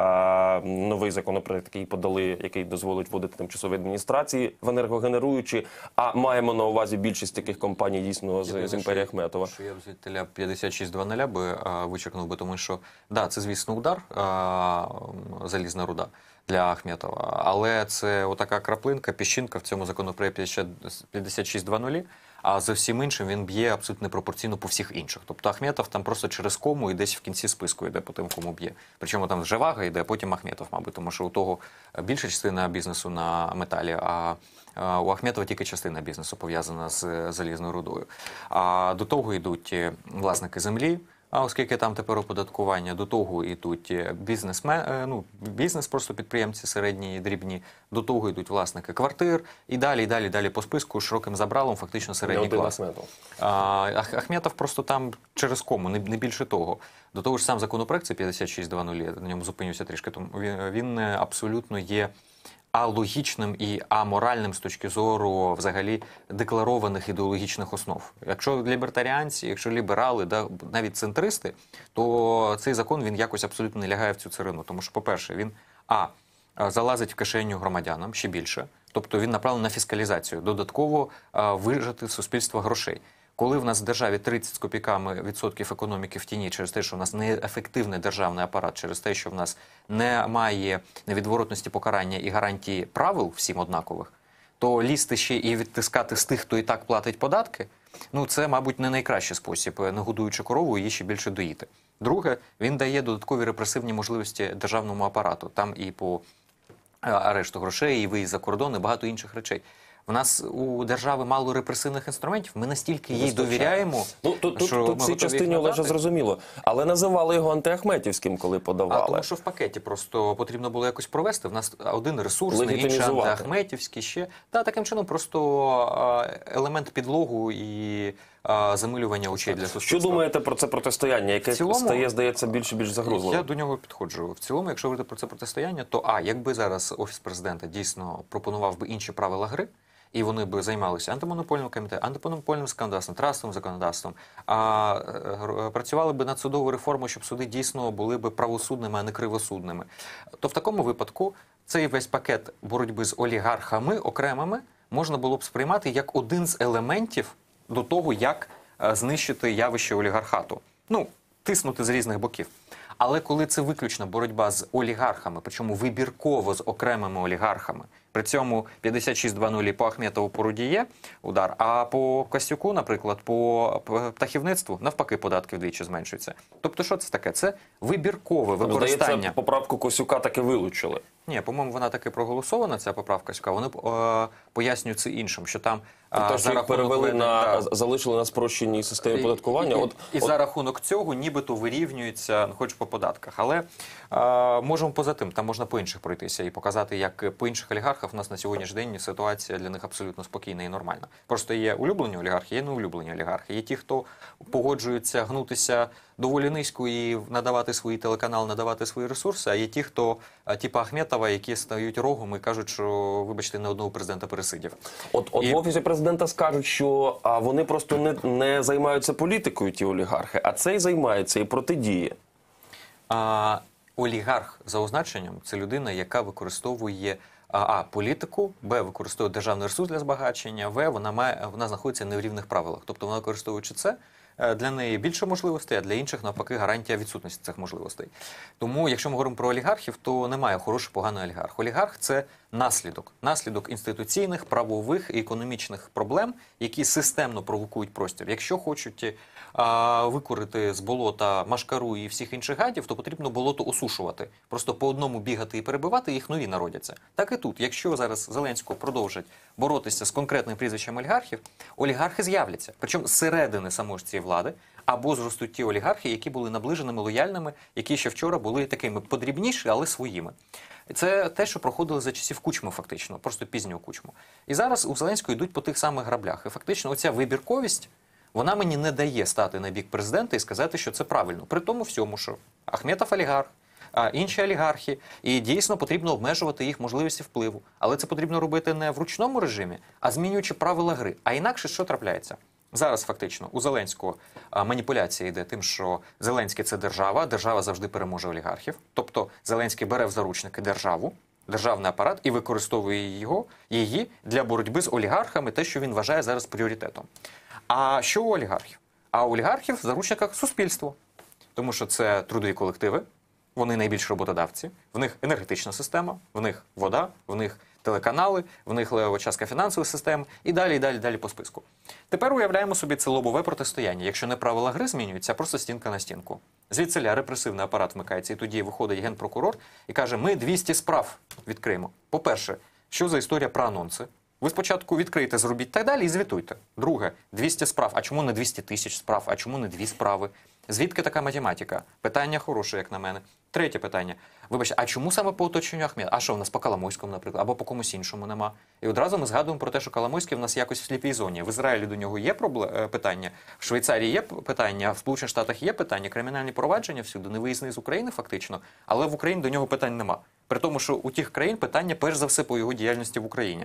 а, новий законопроект, який подали, який дозволить вводити тимчасові адміністрації в енергогенеруючі. А маємо на увазі більшість таких компаній дійсно з, з імперії Ахметова. Що я звідтиля п'ятдесят шість два нуль би а, вичеркнув би, тому що, да, це, звісно, удар, а, залізна руда для Ахметова, але це отака краплинка, піщинка в цьому законопроекті п'ятдесят шість два нуль, а за всім іншим він б'є абсолютно непропорційно по всіх інших. Тобто Ахметов там просто через кому і десь в кінці списку йде по тим, кому б'є. Причому там Живаго йде, потім Ахметов, мабуть, тому що у того більша частина бізнесу на металі, а у Ахметова тільки частина бізнесу пов'язана з залізною рудою. А до того йдуть власники землі, а оскільки там тепер оподаткування, до того йдуть бізнесмен, ну, бізнес, просто підприємці середні і дрібні, до того йдуть власники квартир, і далі, і далі, далі по списку широким забралом фактично середній Не один клас. Ахметов. А, Ах- Ахметов просто там через кому, не, не більше того. До того ж сам законопроект, це п'ятдесят шість два нуль, на ньому зупинюся трішки, тому він, він абсолютно є алогічним і аморальним з точки зору взагалі декларованих ідеологічних основ. Якщо лібертаріанці, якщо ліберали, да, навіть центристи, то цей закон він якось абсолютно не лягає в цю царину. Тому що, по-перше, він а залазить в кишеню громадянам ще більше, тобто він направлений на фіскалізацію, додатково а, вижати з суспільства грошей. Коли в нас в державі тридцять з копійками відсотків економіки в тіні через те, що в нас неефективний державний апарат, через те, що в нас немає невідворотності покарання і гарантії правил всім однакових, то лізти ще і відтискати з тих, хто і так платить податки, ну це, мабуть, не найкращий спосіб, не годуючи корову, її ще більше доїти. Друге, він дає додаткові репресивні можливості державному апарату. Там і по арешту грошей, і виїзд за кордон, і багато інших речей. В нас у держави мало репресивних інструментів, ми настільки їй довіряємо, Ну, тут, тут, що тут ми в цій готові частині, їх Олеже, надати. зрозуміло. Але називали його антиахметівським, коли подавали. А тому що в пакеті просто потрібно було якось провести. В нас один ресурсний, інший Легітимізувати. антиахметівський ще. Та таким чином просто а, елемент підлогу і а, замилювання очей для суспільства. Що думаєте про це протистояння, яке В цілому, стає, здається, більш і більш загрозливим? Я до нього підходжу. В цілому, якщо говорити про це протистояння, то а, якби зараз Офіс президента дійсно пропонував би інші правила гри, і вони б займалися антимонопольним комітетом, антимонопольним законодавством, трастовим законодавством, а е, працювали б над судовою реформою, щоб суди дійсно були б правосудними, а не кривосудними. То в такому випадку цей весь пакет боротьби з олігархами окремими можна було б сприймати як один з елементів до того, як е, знищити явище олігархату. Ну, тиснути з різних боків. Але коли це виключно боротьба з олігархами, причому вибірково з окремими олігархами, при цьому п'ятдесят шість два нуль по Ахметову по Руді є удар, а по Костюку, наприклад, по птахівництву, навпаки, податки вдвічі зменшуються. Тобто, що це таке? Це вибіркове використання. Здається, поправку Косюка таки вилучили. Ні, по-моєму, вона таки проголосована, ця поправка Косюка. Вони е, пояснюють це іншим, що там Те, що за їх рахунок перевели на, да. залишили на спрощеній системі податкування. І, і, От, і от, за рахунок цього нібито вирівнюється, ну, хоч по податках. Але е, можемо поза тим, там можна по інших пройтися і показати, як по інших олігархах в нас на сьогоднішній день ситуація для них абсолютно спокійна і нормальна. Просто є улюблені олігархи, є неулюблені олігархи. Є ті, хто погоджується гнутися доволі низько і надавати свої телеканали, надавати свої ресурси, а є ті, хто, типу Ахметова, які стають рогом і кажуть, що, вибачте, не одного президента пересидів. от, от І- в Офісі президента скажуть, що а, вони просто не, не займаються політикою, ті олігархи, а цей займається і протидіє. А, олігарх за означенням – це людина, яка використовує а, а політику, б використовує державний ресурс для збагачення, в вона має вона знаходиться не в рівних правилах. Тобто вона, використовуючи це, е, для неї більше можливостей, а для інших, навпаки, гарантія відсутності цих можливостей. Тому, якщо ми говоримо про олігархів, то немає хороший, поганий олігарх. Олігарх – це наслідок. Наслідок інституційних, правових і економічних проблем, які системно провокують простір. Якщо хочуть а, викорити з болота Машкару і всіх інших гадів, то потрібно болото осушувати. Просто по одному бігати і перебивати, їх нові народяться. Так і тут. Якщо зараз Зеленського продовжать боротися з конкретним прізвищем олігархів, олігархи з'являться. Причому зсередини самої ж цієї влади, або зростуть ті олігархи, які були наближеними, лояльними, які ще вчора були такими подрібніші, але своїми. Це те, що проходило за часів Кучми, фактично, просто пізнього Кучму. І зараз у Зеленського йдуть по тих самих граблях. І фактично оця вибірковість, вона мені не дає стати на бік президента і сказати, що це правильно. При тому всьому, що Ахметов олігарх, а інші олігархи, і дійсно потрібно обмежувати їх можливості впливу. Але це потрібно робити не в ручному режимі, а змінюючи правила гри. А інакше що трапляється? Зараз фактично у Зеленського а, маніпуляція йде тим, що Зеленський – це держава, держава завжди переможе олігархів. Тобто Зеленський бере в заручники державу, державний апарат і використовує його, її для боротьби з олігархами, те, що він вважає зараз пріоритетом. А що у олігархів? А у олігархів в заручниках суспільство. Тому що це трудові колективи, вони найбільші роботодавці, в них енергетична система, в них вода, в них телеканали, в них левова частка фінансової системи і далі, і далі, далі по списку. Тепер уявляємо собі це лобове протистояння. Якщо не правила гри змінюються, а просто стінка на стінку. Звідсиля репресивний апарат вмикається, і тоді виходить генпрокурор і каже, ми двісті справ відкриємо. По-перше, що за історія про анонси? Ви спочатку відкрийте, зробіть так далі і звітуйте. Друге, двісті справ. А чому не двісті тисяч справ? А чому не дві справи? Звідки така математика? Питання хороше, як на мене. Третє питання. Вибачте, а чому саме по оточенню Ахмета? А що в нас по Коломойському, наприклад, або по комусь іншому нема? І одразу ми згадуємо про те, що Коломойський в нас якось в сліпій зоні. В Ізраїлі до нього є проблем, питання, в Швейцарії є питання, в Сполучених Штатах є питання, кримінальні провадження всюди, не виїзний з України фактично, але в Україні до нього питань нема. При тому, що у тих країн питання перш за все по його діяльності в Україні.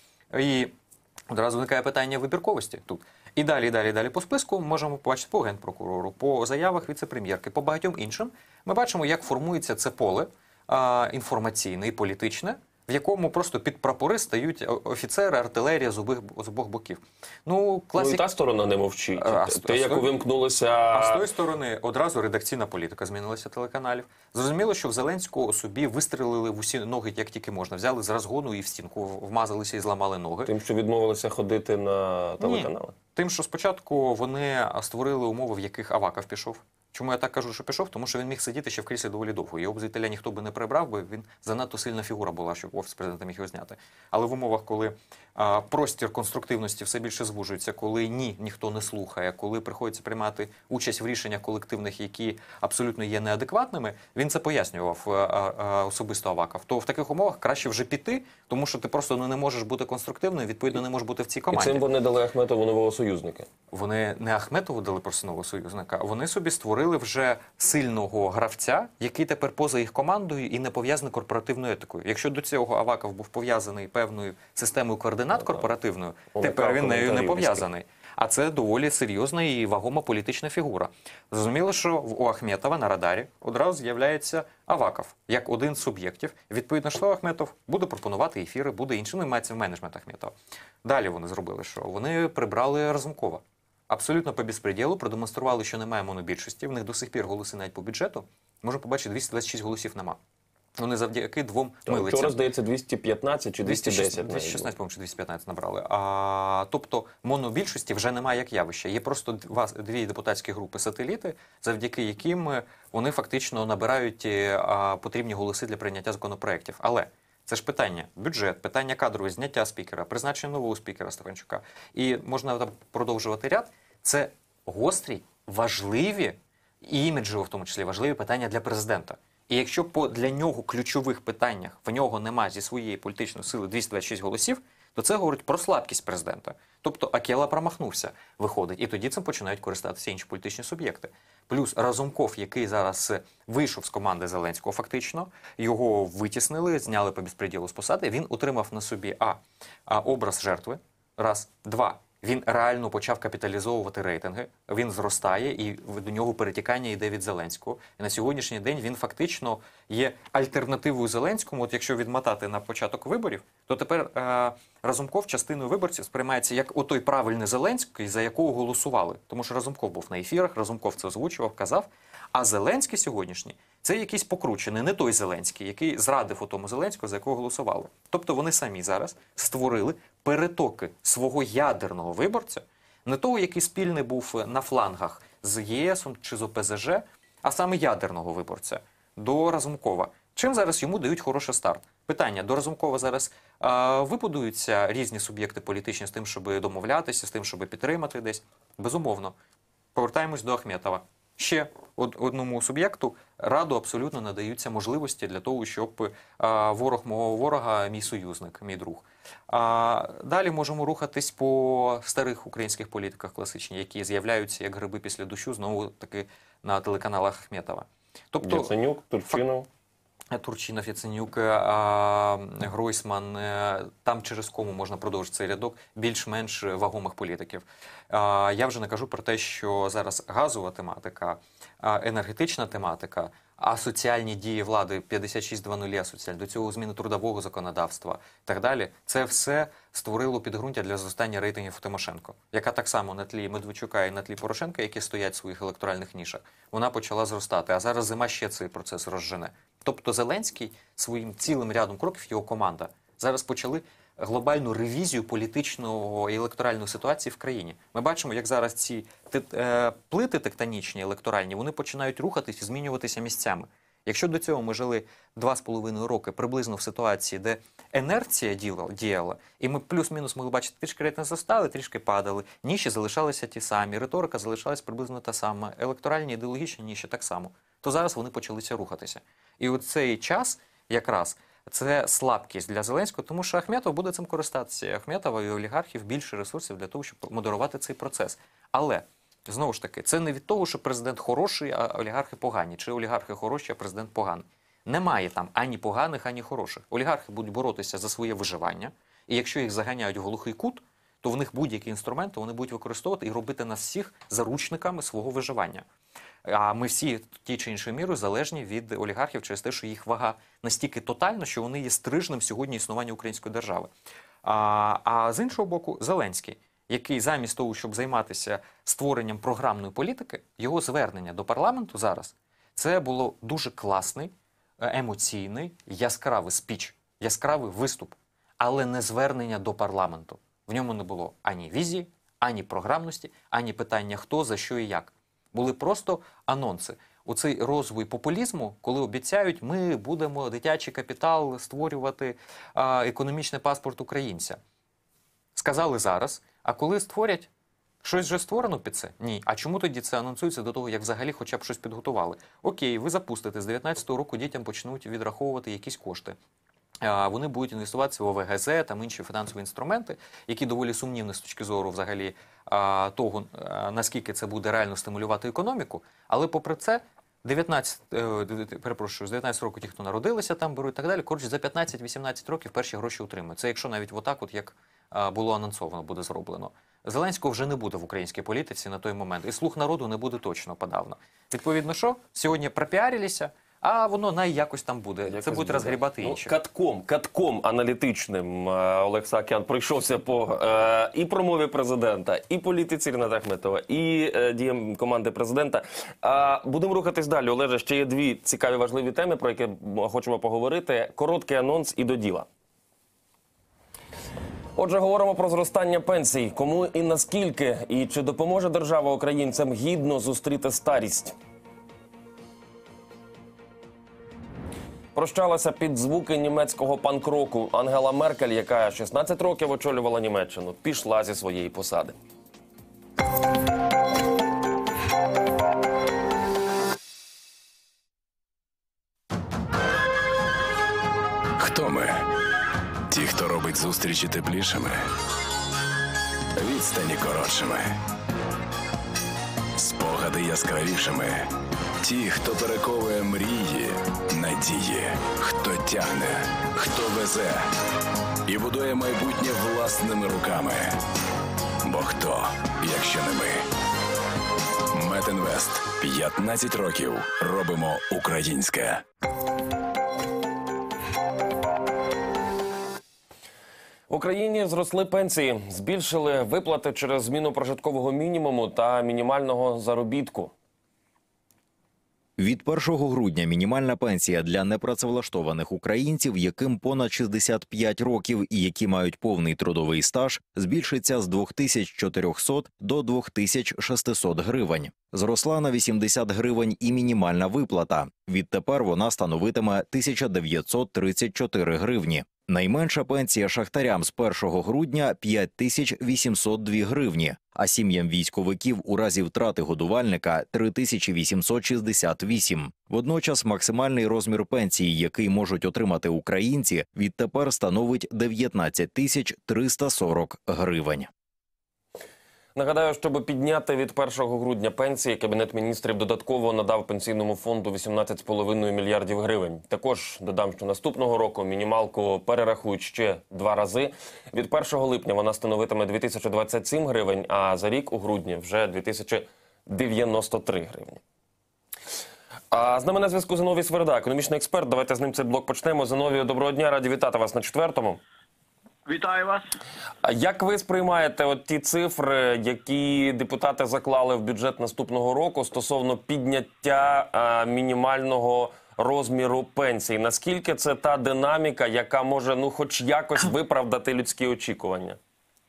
І одразу виникає питання вибірковості тут. І далі, і далі, і далі по списку можемо побачити по генпрокурору, по заявах віце-прем'єрки, по багатьом іншим. Ми бачимо, як формується це поле а, інформаційне і політичне, в якому просто під прапори стають офіцери, артилерія з обох, з обох боків. Ну, класик... Ну і та сторона не мовчить. А, Те, як увімкнулися... А з тої сторони одразу редакційна політика змінилася телеканалів. Зрозуміло, що в Зеленського собі вистрелили в усі ноги, як тільки можна. Взяли з розгону і в стінку вмазалися і зламали ноги. Тим, що відмовилися ходити на телеканали? Ні. Тим, що спочатку вони створили умови, в яких Аваков пішов. Чому я так кажу, що пішов? Тому що він міг сидіти ще в кріслі доволі довго. Його б звідтіля ніхто би не прибрав, бо він занадто сильна фігура була, щоб офіс президента міг його зняти. Але в умовах, коли а, простір конструктивності все більше звужується, коли ні, ніхто не слухає, коли приходиться приймати участь в рішеннях колективних, які абсолютно є неадекватними, він це пояснював а, а, особисто Аваков. То в таких умовах краще вже піти, тому що ти просто ну, не можеш бути конструктивним, відповідно не можеш бути в цій команді. І цим вони дали Ахметову нового союзника. Вони не Ахметову дали просто нового союзника, а вони собі створили вже сильного гравця, який тепер поза їх командою і не пов'язаний корпоративною етикою. Якщо до цього Аваков був пов'язаний певною системою координат корпоративною, тепер він нею не пов'язаний. А це доволі серйозна і вагома політична фігура. Зрозуміло, що у Ахметова на радарі одразу з'являється Аваков, як один з суб'єктів. Відповідно, що Ахметов буде пропонувати ефіри, буде іншим, і мається в менеджмент Ахметова. Далі вони зробили що? Вони прибрали Разумкова. Абсолютно по безпреділу, продемонстрували, що немає монобільшості. В них до сих пір голоси навіть по бюджету. Можемо побачити, двісті двадцять шість голосів нема. Вони завдяки двом милицям. Вчора, здається, двісті п'ятнадцять чи двісті десять. двісті шістнадцять, по-моєму, чи двісті п'ятнадцять набрали. А, тобто монобільшості вже немає як явища. Є просто два, дві депутатські групи-сателіти, завдяки яким вони фактично набирають а, потрібні голоси для прийняття законопроєктів. Але це ж питання бюджет, питання кадрової, зняття спікера, призначення нового спікера Стефанчука. І можна там продовжувати ряд. Це гострі, важливі, і іміджево в тому числі, важливі питання для президента. І якщо по для нього ключових питаннях в нього немає зі своєї політичної сили двісті двадцять шість голосів, то це говорить про слабкість президента. Тобто Акела промахнувся, виходить. І тоді цим починають користатися інші політичні суб'єкти. Плюс Разумков, який зараз вийшов з команди Зеленського фактично, його витіснили, зняли по безпреділу з посади, він утримав на собі а, а образ жертви, раз, два, Він реально почав капіталізовувати рейтинги, він зростає, і до нього перетікання йде від Зеленського. І на сьогоднішній день він фактично є альтернативою Зеленському. От якщо відмотати на початок виборів, то тепер е, Разумков частиною виборців сприймається як отой правильний Зеленський, за якого голосували. Тому що Разумков був на ефірах, Разумков це озвучував, казав. А Зеленський сьогоднішній – це якийсь покручений, не той Зеленський, який зрадив у тому Зеленського, за якого голосували. Тобто вони самі зараз створили перетоки свого ядерного виборця, не того, який спільний був на флангах з ЄС чи з О Пе Зе Же, а саме ядерного виборця, до Разумкова. Чим зараз йому дають хороший старт? Питання, до Разумкова зараз а, вибудуються різні суб'єкти політичні з тим, щоб домовлятися, з тим, щоб підтримати десь? Безумовно. Повертаємось до Ахметова. Ще одному суб'єкту Раду абсолютно надаються можливості для того, щоб а, ворог мого ворога – мій союзник, мій друг. А, далі можемо рухатись по старих українських політиках класичні, які з'являються як гриби після дощу, знову-таки на телеканалах Ахметова. Тобто, Яценюк, Турчинов. Турчинов, Яценюк, а, Гройсман, там через кому можна продовжити цей рядок більш-менш вагомих політиків. А, я вже не кажу про те, що зараз газова тематика, енергетична тематика, а соціальні дії влади п'ятдесят шість два нуль, асоціальні, до цього зміни трудового законодавства і так далі, це все створило підґрунтя для зростання рейтингів Тимошенко, яка так само на тлі Медведчука і на тлі Порошенка, які стоять в своїх електоральних нішах, вона почала зростати, а зараз зима ще цей процес розжене. Тобто Зеленський своїм цілим рядом кроків, його команда, зараз почали глобальну ревізію політичного і електоральної ситуації в країні. Ми бачимо, як зараз ці е, плити тектонічні, електоральні, вони починають рухатись і змінюватися місцями. Якщо до цього ми жили два з половиною роки приблизно в ситуації, де інерція діяла, і ми плюс-мінус могли бачити, трішки рейтинги зростали, трішки падали, ніші залишалися ті самі, риторика залишалась приблизно та сама, електоральні, ідеологічні ніші так само, то зараз вони почалися рухатися. І у цей час якраз це слабкість для Зеленського, тому що Ахметов буде цим користатися. Ахметова і олігархів більше ресурсів для того, щоб модерувати цей процес. Але, знову ж таки, це не від того, що президент хороший, а олігархи погані. Чи олігархи хороші, а президент поганий. Немає там ані поганих, ані хороших. Олігархи будуть боротися за своє виживання, і якщо їх заганяють в глухий кут, то в них будь-які інструменти вони будуть використовувати і робити нас всіх заручниками свого виживання. А ми всі ті чи іншою мірою залежні від олігархів через те, що їх вага настільки тотальна, що вони є стрижнем сьогодні існування української держави. А, а з іншого боку, Зеленський, який замість того, щоб займатися створенням програмної політики, його звернення до парламенту зараз, це було дуже класний, емоційний, яскравий спіч, яскравий виступ, але не звернення до парламенту. В ньому не було ані візії, ані програмності, ані питання хто, за що і як. Були просто анонси. Оцей розвій популізму, коли обіцяють, ми будемо дитячий капітал створювати, а, економічний паспорт українця. Сказали зараз, а коли створять, щось вже створено під це? Ні. А чому тоді це анонсується до того, як взагалі хоча б щось підготували? Окей, ви запустите, з дев'ятнадцятого року дітям почнуть відраховувати якісь кошти. Вони будуть інвестуватися в О Ве Ге Зе, там інші фінансові інструменти, які доволі сумнівні з точки зору взагалі того, наскільки це буде реально стимулювати економіку. Але попри це, дев'ятнадцять, перепрошую, з дев'ятнадцятого року ті, хто народилися там, беруть і так далі, коротше, за п'ятнадцять-вісімнадцять років перші гроші отримують. Це якщо навіть отак, от як було анонсовано, буде зроблено. Зеленського вже не буде в українській політиці на той момент. І «Слуг народу» не буде точно подавно. Відповідно, що? Сьогодні пропіарилися, а воно най якось там буде. Якось це будуть буде. розгрібати Ну, інші. катком, катком аналітичним е, Олег Саакян пройшовся по е, і промові президента, і політиці Ріната Ахметова, і е, діям команди президента. А будемо рухатись далі. Олеже, ще є дві цікаві важливі теми, про які хочемо поговорити. Короткий анонс і до діла. Отже, говоримо про зростання пенсій. Кому і наскільки? І чи допоможе держава українцям гідно зустріти старість? Прощалася під звуки німецького панк-року. Ангела Меркель, яка шістнадцять років очолювала Німеччину, пішла зі своєї посади. Хто ми? Ті, хто робить зустрічі теплішими, відстані коротшими, спогади яскравішими. Ті, хто перековує мрії, надії, хто тягне, хто везе і будує майбутнє власними руками. Бо хто, якщо не ми? Метінвест. п'ятнадцять років робимо українське. В Україні зросли пенсії, збільшили виплати через зміну прожиткового мінімуму та мінімального заробітку. Від першого грудня мінімальна пенсія для непрацевлаштованих українців, яким понад шістдесят п'ять років і які мають повний трудовий стаж, збільшиться з двох тисяч чотирьохсот до двох тисяч шестисот гривень. Зросла на вісімдесят гривень і мінімальна виплата. Відтепер вона становитиме тисяча дев'ятсот тридцять чотири гривні. Найменша пенсія шахтарям з першого грудня – п'ять тисяч вісімсот дві гривні, а сім'ям військовиків у разі втрати годувальника – три тисячі вісімсот шістдесят вісім. Водночас максимальний розмір пенсії, який можуть отримати українці, відтепер становить дев'ятнадцять тисяч триста сорок гривень. Нагадаю, щоб підняти від першого грудня пенсії, Кабінет міністрів додатково надав пенсійному фонду вісімнадцять з половиною мільярдів гривень. Також додам, що наступного року мінімалку перерахують ще два рази. Від першого липня вона становитиме дві тисячі двадцять сім гривень, а за рік у грудні вже дві тисячі дев'яносто три гривні. А з нами на зв'язку Зиновій Сверда, економічний експерт. Давайте з ним цей блок почнемо. Зиновію, доброго дня, раді вітати вас на четвертому. Вітаю вас. А як ви сприймаєте от ті цифри, які депутати заклали в бюджет наступного року стосовно підняття а, мінімального розміру пенсії? Наскільки це та динаміка, яка може ну хоч якось виправдати людські очікування?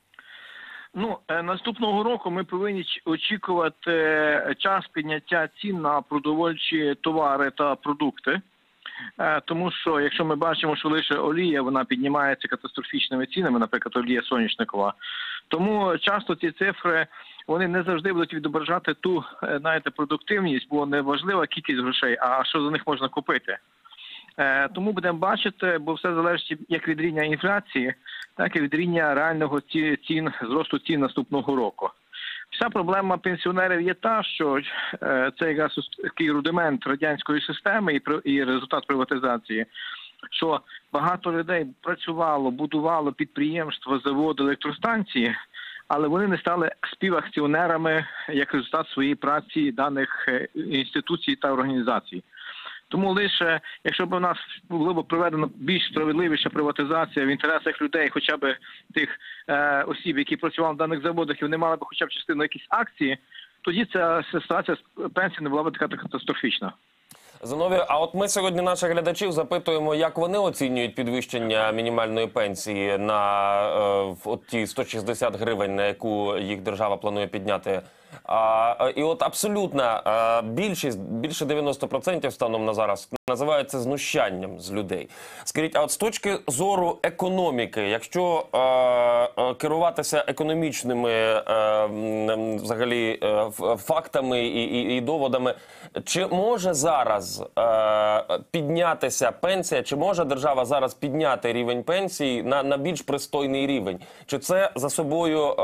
Ну, наступного року ми повинні очікувати час підняття цін на продовольчі товари та продукти. Тому що, якщо ми бачимо, що лише олія, вона піднімається катастрофічними цінами, наприклад, олія соняшникова. Тому часто ці цифри, вони не завжди будуть відображати ту, знаєте, продуктивність, бо не важлива кількість грошей, а що за них можна купити. Тому будемо бачити, бо все залежить як від рівня інфляції, так і від рівня реального цін, зросту цін наступного року. Вся проблема пенсіонерів є та, що це якраз такий рудимент радянської системи і результат приватизації, що багато людей працювало, будувало підприємства, заводи, електростанції, але вони не стали співакціонерами як результат своєї праці даних інституцій та організацій. Тому лише, якщо б у нас було б проведено більш справедливіша приватизація в інтересах людей, хоча б тих е, осіб, які працювали в даних заводах, і вони мали б хоча б частину якісь акції, тоді ця ситуація з пенсії не була б така катастрофічна. Зиновію, а от ми сьогодні наших глядачів запитуємо, як вони оцінюють підвищення мінімальної пенсії на е, от ті сто шістдесят гривень, на яку їх держава планує підняти. А, і от абсолютна а, більшість, більше дев'яносто відсотків станом на зараз, називають це знущанням з людей. Скажіть, а от з точки зору економіки, якщо а, а, керуватися економічними а, взагалі а, фактами і, і, і доводами, чи може зараз а, піднятися пенсія, чи може держава зараз підняти рівень пенсії на, на більш пристойний рівень? Чи це за собою а,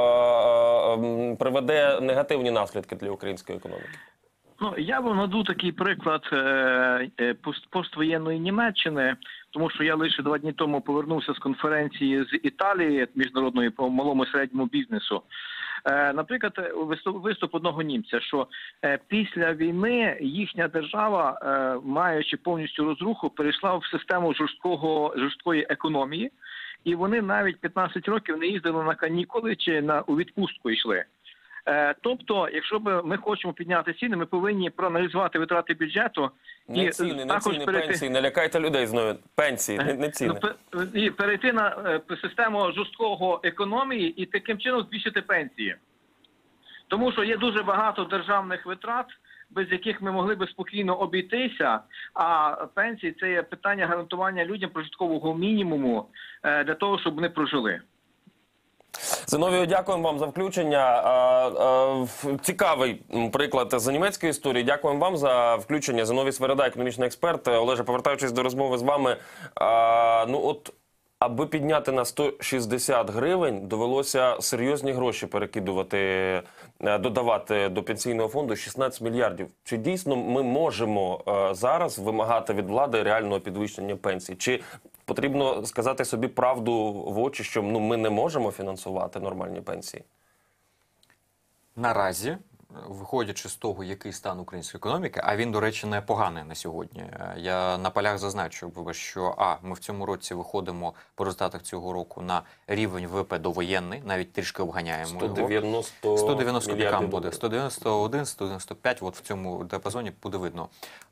а, приведе негативні наслідки для української економіки? Ну, я вам наду такий приклад е, пост, поствоєнної Німеччини, тому що я лише два дні тому повернувся з конференції з Італії міжнародної по малому і середньому бізнесу. Е, наприклад, виступ, виступ одного німця, що е, після війни їхня держава, е, маючи повністю розруху, перейшла в систему жорсткого, жорсткої економії, і вони навіть п'ятнадцять років не їздили на канікули чи на, у відпустку йшли. Тобто, якщо б ми хочемо підняти ціни, ми повинні проаналізувати витрати бюджету. Не і ціни, не також ціни, перейти... пенсії, не лякайте людей знову. Пенсії, не, не ціни. І перейти на систему жорсткого економії і таким чином збільшити пенсії. Тому що є дуже багато державних витрат, без яких ми могли би спокійно обійтися, а пенсії – це є питання гарантування людям прожиткового мінімуму для того, щоб вони прожили. Зиновію, дякуємо вам за включення. Цікавий приклад з німецької історії. Дякуємо вам за включення. Зиновій Сверда, економічний експерт. Олеже, повертаючись до розмови з вами, ну от, аби підняти на сто шістдесят гривень, довелося серйозні гроші перекидувати, додавати до пенсійного фонду шістнадцять мільярдів. Чи дійсно ми можемо зараз вимагати від влади реального підвищення пенсій? Чи потрібно сказати собі правду в очі, що ну, ми не можемо фінансувати нормальні пенсії? Наразі, виходячи з того, який стан української економіки, а він, до речі, не поганий на сьогодні. Я на полях зазначу, що а, ми в цьому році виходимо по результатах цього року на рівень ВВП довоєнний, навіть трішки обганяємо сто його. дев'яносто сто дев'яносто копійкам мільярдів буде, доларів. сто дев'яносто один, сто дев'яносто п'ять, от в цьому діапазоні буде видно,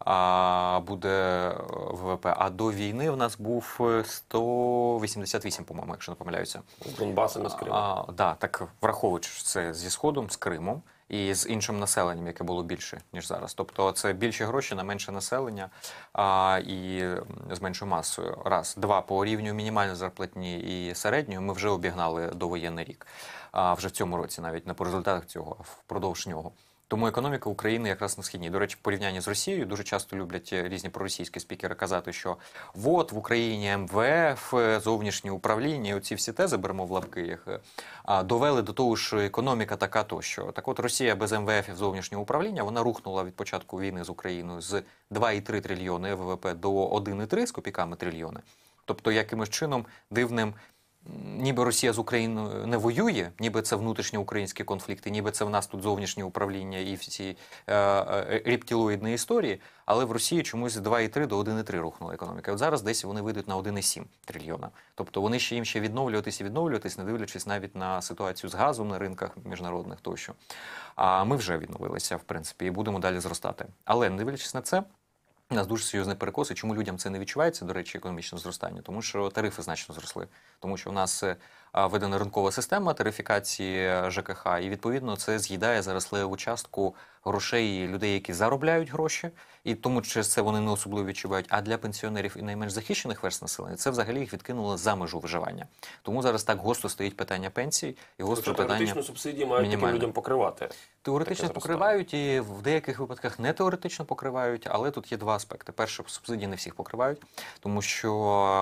а, буде ВВП. А до війни в нас був сто вісімдесят вісім, по-моєму, якщо не помиляюся. З Донбасом і з Кримом. А, да, так, враховуючи що це зі Сходом, з Кримом і з іншим населенням, яке було більше, ніж зараз. Тобто це більші гроші на менше населення а, і з меншою масою. Раз. Два. По рівню мінімальної зарплатні і середньої ми вже обігнали довоєнний рік. А, вже в цьому році, навіть не по результатах цього, а впродовж нього. Тому економіка України якраз на східній. До речі, в порівнянні з Росією дуже часто люблять різні проросійські спікери казати, що от в Україні ем ве еф, зовнішнє управління, оці всі тези, беремо в лапки, їх, довели до того, що економіка така тощо. Так от Росія без ем ве еф і зовнішнього управління, вона рухнула від початку війни з Україною з два цілих три десятих трильйони ВВП до один цілих три з копійками трильйони. Тобто якимось чином дивним, ніби Росія з Україною не воює, ніби це внутрішньоукраїнські конфлікти, ніби це в нас тут зовнішнє управління і всі е, е, рептилоїдні історії, але в Росії чомусь з два цілих три до один цілих три рухнула економіка. От зараз десь вони вийдуть на один цілих сім трильйона. Тобто вони ще їм ще відновлюватись і відновлюватись, не дивлячись навіть на ситуацію з газом на ринках міжнародних тощо. А ми вже відновилися, в принципі, і будемо далі зростати. Але не дивлячись на це, у нас дуже серйозний перекос, і чому людям це не відчувається, до речі, економічне зростання? Тому що тарифи значно зросли. Тому що у нас введена ринкова система тарифікації ЖКХ, і, відповідно, це з'їдає зараз левову частку грошей людей, які заробляють гроші, і тому через це вони не особливо відчувають. А для пенсіонерів і найменш захищених верств населення це взагалі їх відкинуло за межу виживання. Тому зараз так гостро стоїть питання пенсій і гостро питання теоретично субсидії мають таким мінімальне. людям покривати. Теоретично Таке покривають і в деяких випадках не теоретично покривають, але тут є два аспекти. Перше, субсидії не всіх покривають, тому що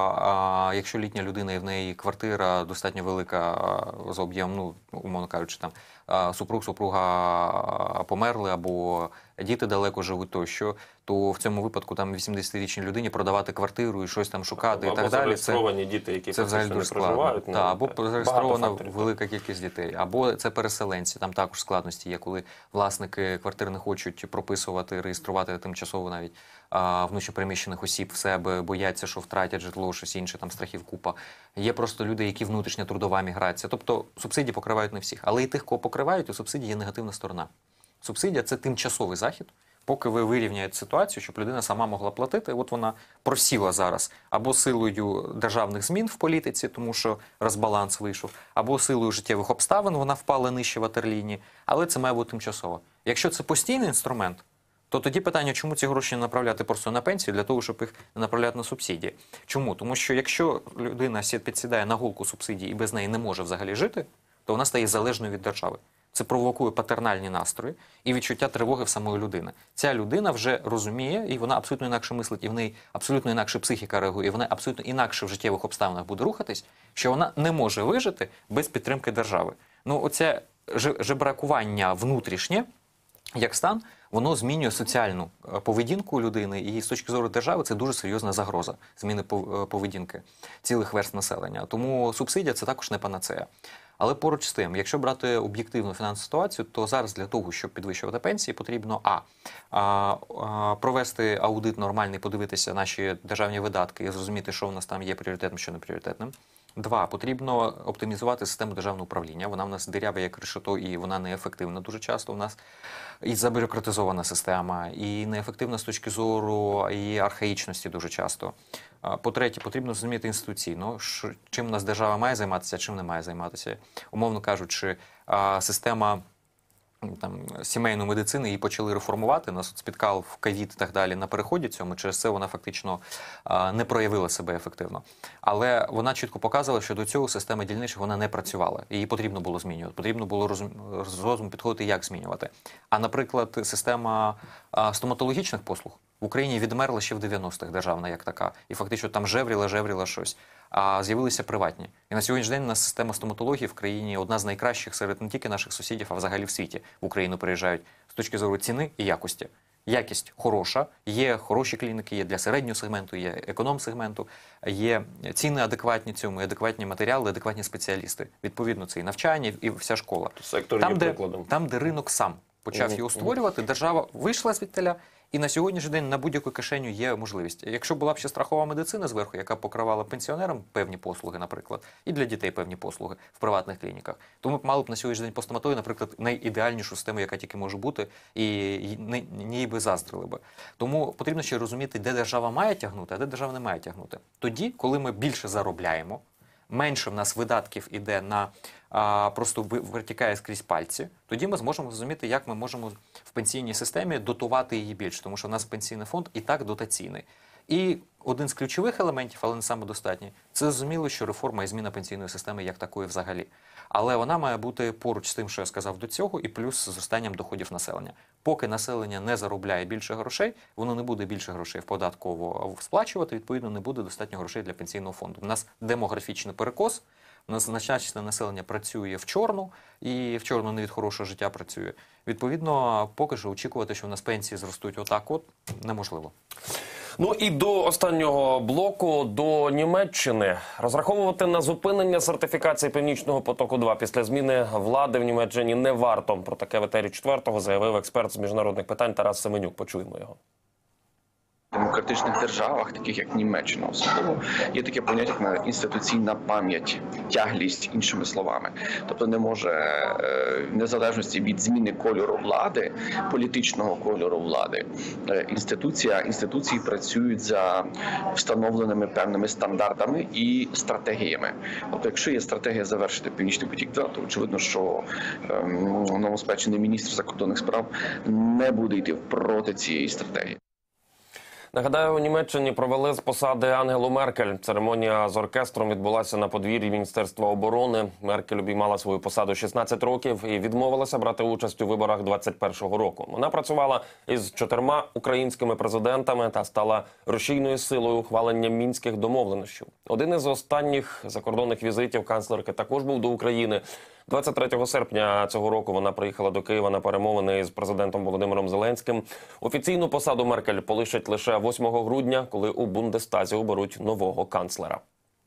а, якщо літня людина і в неї квартира достатньо велика а, за об'ємом, ну, умовно кажучи, там а, супруг, супруга померли або діти далеко живуть тощо, то в цьому випадку там вісімдесятирічній людині продавати квартиру і щось там шукати або і так далі. зареєстровані діти, які це взагалі дуже складно. не Так, або зареєстрована факторів. велика кількість дітей, або це переселенці. Там також складності є, коли власники квартир не хочуть прописувати, реєструвати тимчасово навіть а, внутрішньопереміщених осіб в себе, бояться, що втратять житло, щось інше, там страхів купа. Є просто люди, які внутрішня трудова міграція. Тобто субсидії покривають не всіх. Але і тих, кого покривають, у субсидії є негативна сторона. Субсидія – це тимчасовий захід, поки ви вирівняєте ситуацію, щоб людина сама могла платити. От вона просіла зараз або силою державних змін в політиці, тому що розбаланс вийшов, або силою життєвих обставин вона впала нижче ватерлінії, але це має бути тимчасово. Якщо це постійний інструмент, то тоді питання, чому ці гроші не направляти просто на пенсію, для того, щоб їх не направляти на субсидії. Чому? Тому що якщо людина підсідає на голку субсидії і без неї не може взагалі жити, то вона стає залежною від держави. Це провокує патернальні настрої і відчуття тривоги в самої людини. Ця людина вже розуміє, і вона абсолютно інакше мислить, і в неї абсолютно інакше психіка реагує, і вона абсолютно інакше в життєвих обставинах буде рухатись, що вона не може вижити без підтримки держави. Ну, оце жебракування внутрішнє, як стан, воно змінює соціальну поведінку людини, і з точки зору держави це дуже серйозна загроза зміни поведінки цілих верств населення. Тому субсидія – це також не панацея. Але поруч з тим, якщо брати об'єктивну фінансову ситуацію, то зараз для того, щоб підвищувати пенсії, потрібно а, а, а провести аудит нормальний, подивитися наші державні видатки і зрозуміти, що в нас там є пріоритетним, що не пріоритетним. Два, потрібно оптимізувати систему державного управління. Вона в нас дирява як решето, і вона неефективна дуже часто. У нас і забюрократизована система, і неефективна з точки зору і архаїчності дуже часто. По-третє, потрібно зрозуміти інституційно, чим у нас держава має займатися, чим не має займатися. Умовно кажучи, система там, сімейної медицини її почали реформувати, нас спіткав в ковід і так далі на переході цьому, через це вона фактично а, не проявила себе ефективно. Але вона чітко показувала, що до цього система дільничих вона не працювала. Її потрібно було змінювати, потрібно було розум, з розуму підходити, як змінювати. А, наприклад, система а, стоматологічних послуг в Україні відмерла ще в дев'яностих державна як така. І фактично там жевріла, жевріла щось. А з'явилися приватні. І на сьогоднішній день у нас система стоматології в країні одна з найкращих серед не тільки наших сусідів, а взагалі в світі. В Україну приїжджають з точки зору ціни і якості. якість хороша, є хороші клініки, є для середнього сегменту, є економ-сегменту, є ціни адекватні цьому, адекватні матеріали, адекватні спеціалісти. Відповідно, це і навчання, і вся школа. Сектор Там, є де, прикладом. там, де ринок сам почав його створювати, держава вийшла звідтиля, і на сьогоднішній день на будь-яку кишеню є можливість. Якщо була б ще страхова медицина зверху, яка покривала пенсіонерам певні послуги, наприклад, і для дітей певні послуги в приватних клініках, то ми б мали б на сьогоднішній день по стоматології, наприклад, найідеальнішу систему, яка тільки може бути, і їй би заздрили би. Тому потрібно ще розуміти, де держава має тягнути, а де держава не має тягнути. Тоді, коли ми більше заробляємо, менше в нас видатків іде на а, просто витікає скрізь пальці, тоді ми зможемо зрозуміти, як ми можемо в пенсійній системі дотувати її більше, тому що в нас пенсійний фонд і так дотаційний. І один з ключових елементів, але не самодостатній, це зрозуміло, що реформа і зміна пенсійної системи як такої взагалі. Але вона має бути поруч з тим, що я сказав до цього, і плюс з зростанням доходів населення. Поки населення не заробляє більше грошей, воно не буде більше грошей в податково сплачувати, відповідно, не буде достатньо грошей для пенсійного фонду. У нас демографічний перекос, у нас значна частина населення працює в чорну, і в чорну не від хорошого життя працює. Відповідно, поки що очікувати, що у нас пенсії зростуть отак от, неможливо. Ну і до останнього блоку, до Німеччини. Розраховувати на зупинення сертифікації Північного потоку-два після зміни влади в Німеччині не варто. Про таке в етері четвертого заявив експерт з міжнародних питань Тарас Семенюк. Почуємо його. В демократичних державах, таких як Німеччина особливо, є таке поняття, як інституційна пам'ять, тяглість, іншими словами. Тобто не може, в незалежності від зміни кольору влади, політичного кольору влади, інституція, інституції працюють за встановленими певними стандартами і стратегіями. Тобто, якщо є стратегія завершити Північний потік-два, то очевидно, що новоспечений міністр закордонних справ не буде йти проти цієї стратегії. Нагадаю, у Німеччині провели з посади Ангелу Меркель. Церемонія з оркестром відбулася на подвір'ї Міністерства оборони. Меркель обіймала свою посаду шістнадцять років і відмовилася брати участь у виборах двадцять першого року. Вона працювала із чотирма українськими президентами та стала рушійною силою ухвалення мінських домовленостей. Один із останніх закордонних візитів канцлерки також був до України. двадцять третього серпня цього року вона приїхала до Києва на перемовини з президентом Володимиром Зеленським. Офіційну посаду Меркель полишать лише восьмого грудня, коли у Бундестазі оберуть нового канцлера.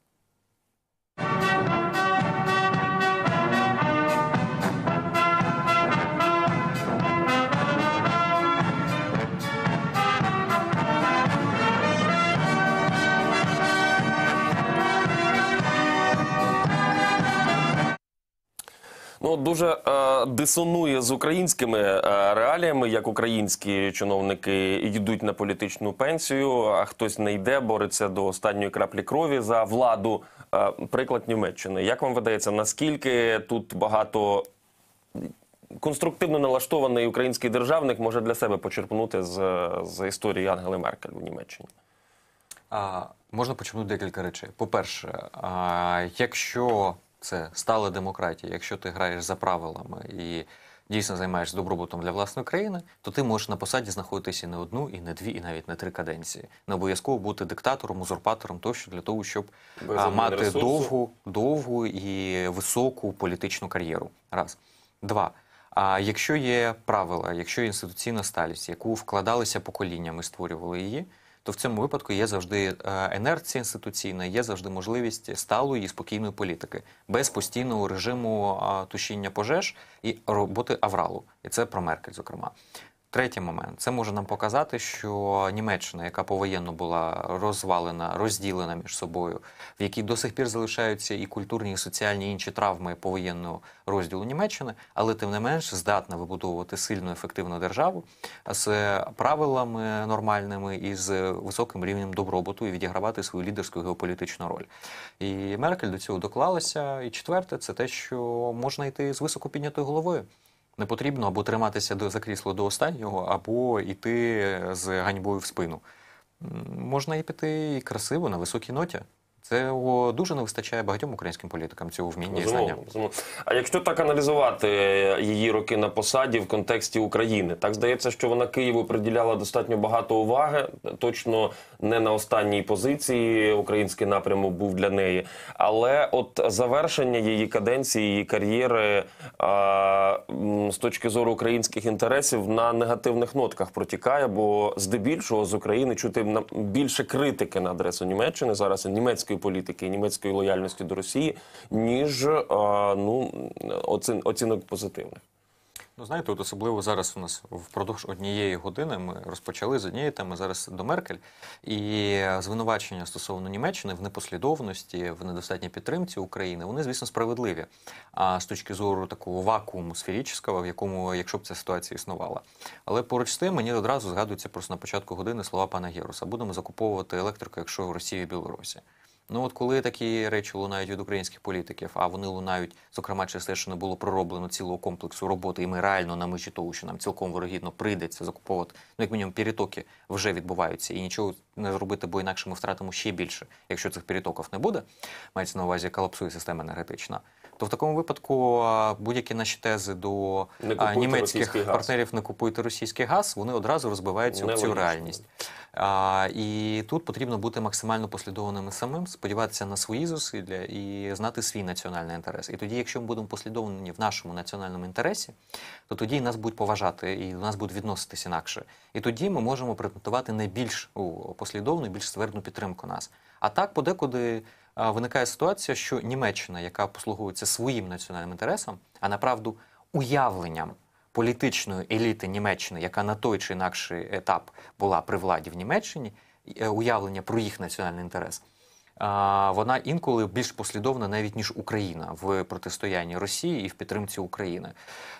Ну, дуже е, дисонує з українськими е, реаліями, як українські чиновники йдуть на політичну пенсію, а хтось не йде, бореться до останньої краплі крові за владу. Е, приклад Німеччини. Як вам видається, наскільки тут багато конструктивно налаштований український державник може для себе почерпнути з, з історії Ангели Меркель у Німеччині? А, можна почерпнути декілька речей. По-перше, а, якщо це стала демократія, якщо ти граєш за правилами і дійсно займаєшся добробутом для власної країни, то ти можеш на посаді знаходитися не одну, і не дві, і навіть не три каденції. Не обов'язково бути диктатором, узурпатором тощо для того, щоб а, мати ресурсу. довгу, довгу і високу політичну кар'єру. Раз. Два. А якщо є правила, якщо є інституційна сталість, яку вкладалися поколіннями, створювали її, то в цьому випадку є завжди інерція інституційна, є завжди можливість сталої і спокійної політики, без постійного режиму тушіння пожеж і роботи авралу. І це про Меркель, зокрема. Третій момент. Це може нам показати, що Німеччина, яка повоєнно була розвалена, розділена між собою, в якій до сих пір залишаються і культурні, і соціальні, і інші травми повоєнного розділу Німеччини, але тим не менш здатна вибудовувати сильну, ефективну державу з правилами нормальними і з високим рівнем добробуту і відігравати свою лідерську геополітичну роль. І Меркель до цього доклалася. І четверте, це те, що можна йти з високо піднятою головою. Не потрібно або триматися до, за крісло до останнього, або йти з ганьбою в спину. Можна і піти і красиво, на високій ноті. Це дуже не вистачає багатьом українським політикам цього вміння і знання. Безумовно, безумовно. А якщо так аналізувати її роки на посаді в контексті України, так здається, що вона Києву приділяла достатньо багато уваги, точно не на останній позиції український напрямок був для неї. Але от завершення її каденції, її кар'єри а, з точки зору українських інтересів на негативних нотках протікає, бо здебільшого з України чути більше критики на адресу Німеччини зараз, німецької політики і німецької лояльності до Росії, ніж а, ну, оцін, оцінок позитивних. Ну, знаєте, от особливо зараз у нас впродовж однієї години ми розпочали з однієї теми, зараз до Меркель. І звинувачення стосовно Німеччини в непослідовності, в недостатній підтримці України, вони, звісно, справедливі. А з точки зору такого вакууму сферичного, в якому, якщо б ця ситуація існувала. Але поруч з тим, мені одразу згадуються просто на початку години слова пана Геруса. Будемо закуповувати електрику, якщо в Росії і Білорусі. Ну от коли такі речі лунають від українських політиків, а вони лунають, зокрема, через те, що не було пророблено цілого комплексу роботи, і ми реально на межі того, що нам цілком вирогідно прийдеться закуповувати, ну як мінімум перетоки вже відбуваються, і нічого не зробити, бо інакше ми втратимо ще більше, якщо цих перетоків не буде, мається на увазі, колапсує система енергетична, то в такому випадку будь-які наші тези до німецьких партнерів «не купуйте російський газ», вони одразу розбиваються в цю реальність. А, і тут потрібно бути максимально послідовними самим, сподіватися на свої зусилля і знати свій національний інтерес. І тоді, якщо ми будемо послідовні в нашому національному інтересі, то тоді нас будуть поважати і до нас будуть відноситися інакше. І тоді ми можемо претендувати на більш послідовну і більш ствердну підтримку нас. А так, подекуди а, виникає ситуація, що Німеччина, яка послугується своїм національним інтересом, а направду уявленням політичної еліти Німеччини, яка на той чи інакший етап була при владі в Німеччині, уявлення про їх національний інтерес, вона інколи більш послідовна навіть, ніж Україна в протистоянні Росії і в підтримці України.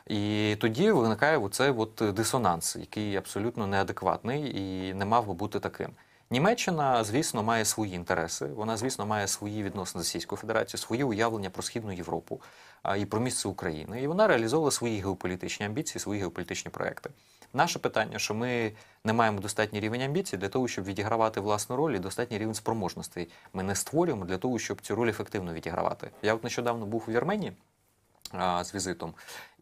І тоді виникає оцей от дисонанс, який абсолютно неадекватний і не мав би бути таким. Німеччина, звісно, має свої інтереси, вона, звісно, має свої відносини з Російською Федерацією, свої уявлення про Східну Європу а, і про місце України. І вона реалізовувала свої геополітичні амбіції, свої геополітичні проекти. Наше питання, що ми не маємо достатній рівень амбіцій для того, щоб відігравати власну роль, і достатній рівень спроможностей ми не створюємо для того, щоб цю роль ефективно відігравати. Я от нещодавно був у Вірменії а, з візитом,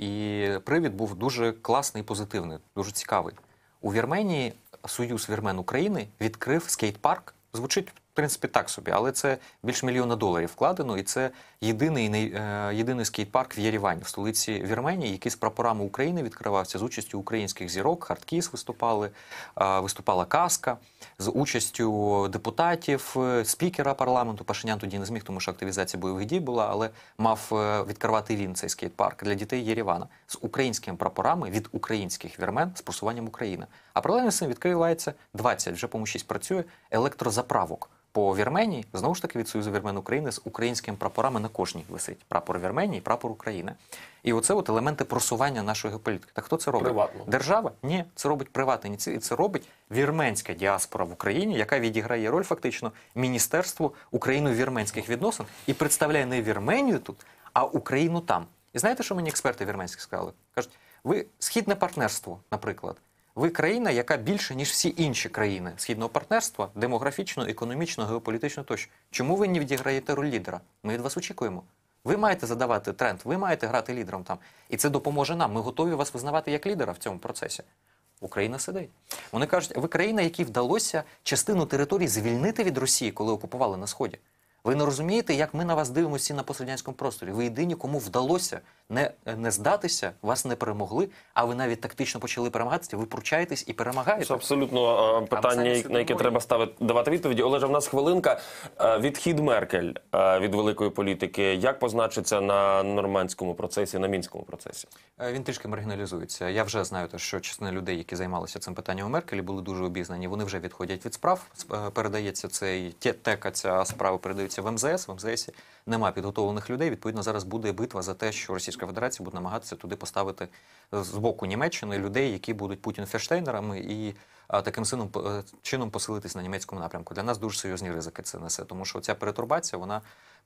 і привід був дуже класний і позитивний, дуже цікавий. У Вірменії Союз вірмен України відкрив скейт-парк. Звучить, в принципі, так собі, але це більше мільйона доларів вкладено, і це єдиний, е, єдиний скейт-парк в Єревані, в столиці Вірменії, який з прапорами України відкривався, з участю українських зірок, Хардкіс виступали, е, виступала Казка, з участю депутатів, спікера парламенту. Пашинян тоді не зміг, тому що активізація бойових дій була, але мав відкривати він цей скейт-парк для дітей Єревана з українськими прапорами від українських вірмен з просуванням України. А паралельно з цим відкривається двадцять, вже, по-моєму, шість працює, електрозаправок по Вірменії, знову ж таки від Союзу вірмен України, з українськими прапорами на кожній висить. Прапор Вірменії і прапор України. І оце от елементи просування нашої геополітики. Так хто це робить? Приватно. Держава? Ні, це робить приватна ініціатива. І це робить вірменська діаспора в Україні, яка відіграє роль фактично Міністерству Україно-вірменських відносин і представляє не Вірменію тут, а Україну там. І знаєте, що мені експерти вірменські сказали? Кажуть, ви Східне партнерство, наприклад. Ви країна, яка більше, ніж всі інші країни Східного партнерства, демографічно, економічно, геополітично тощо. Чому ви не відіграєте роль лідера? Ми від вас очікуємо. Ви маєте задавати тренд, ви маєте грати лідером там. І це допоможе нам. Ми готові вас визнавати як лідера в цьому процесі. Україна сидить. Вони кажуть, ви країна, якій вдалося частину територій звільнити від Росії, коли окупували на Сході. Ви не розумієте, як ми на вас дивимося на пострадянському просторі. Ви єдині, кому вдалося не, не здатися, вас не перемогли, а ви навіть тактично почали перемагатися, ви пручаєтесь і перемагаєте. Це абсолютно е, питання, на яке треба ставити, давати відповіді. Олеже, в нас хвилинка. Е, відхід Меркель е, від великої політики, як позначиться на нормандському процесі, на мінському процесі? Е, він трішки маргіналізується. Я вже знаю, що частина людей, які займалися цим питанням у Меркелі, були дуже обізнані. Вони вже відходять від справ. Передається цей тека, ця справа передається в ем зе ес. В ем зе есі немає підготовлених людей. Відповідно, зараз буде битва за те, що Російська Федерація буде намагатися туди поставити з боку Німеччини людей, які будуть Путін-ферштейнерами і а, таким сином, чином посилитись на німецькому напрямку. Для нас дуже серйозні ризики це несе, тому що ця перетурбація, вона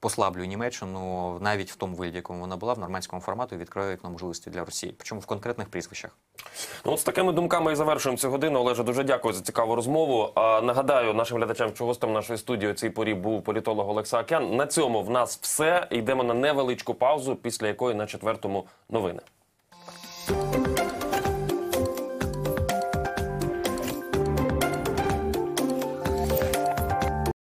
послаблює Німеччину навіть в тому вигляді, якому вона була, в нормандському форматі, відкриє вікно можливості для Росії. Причому в конкретних прізвищах. Ну, от з такими думками і завершуємо цю годину. Олеже, дуже дякую за цікаву розмову. А, нагадаю нашим глядачам, що гостем нашої студії у цій порі був політолог Олекса Акян. На цьому в нас все. Йдемо на невеличку паузу, після якої на четвертому новини.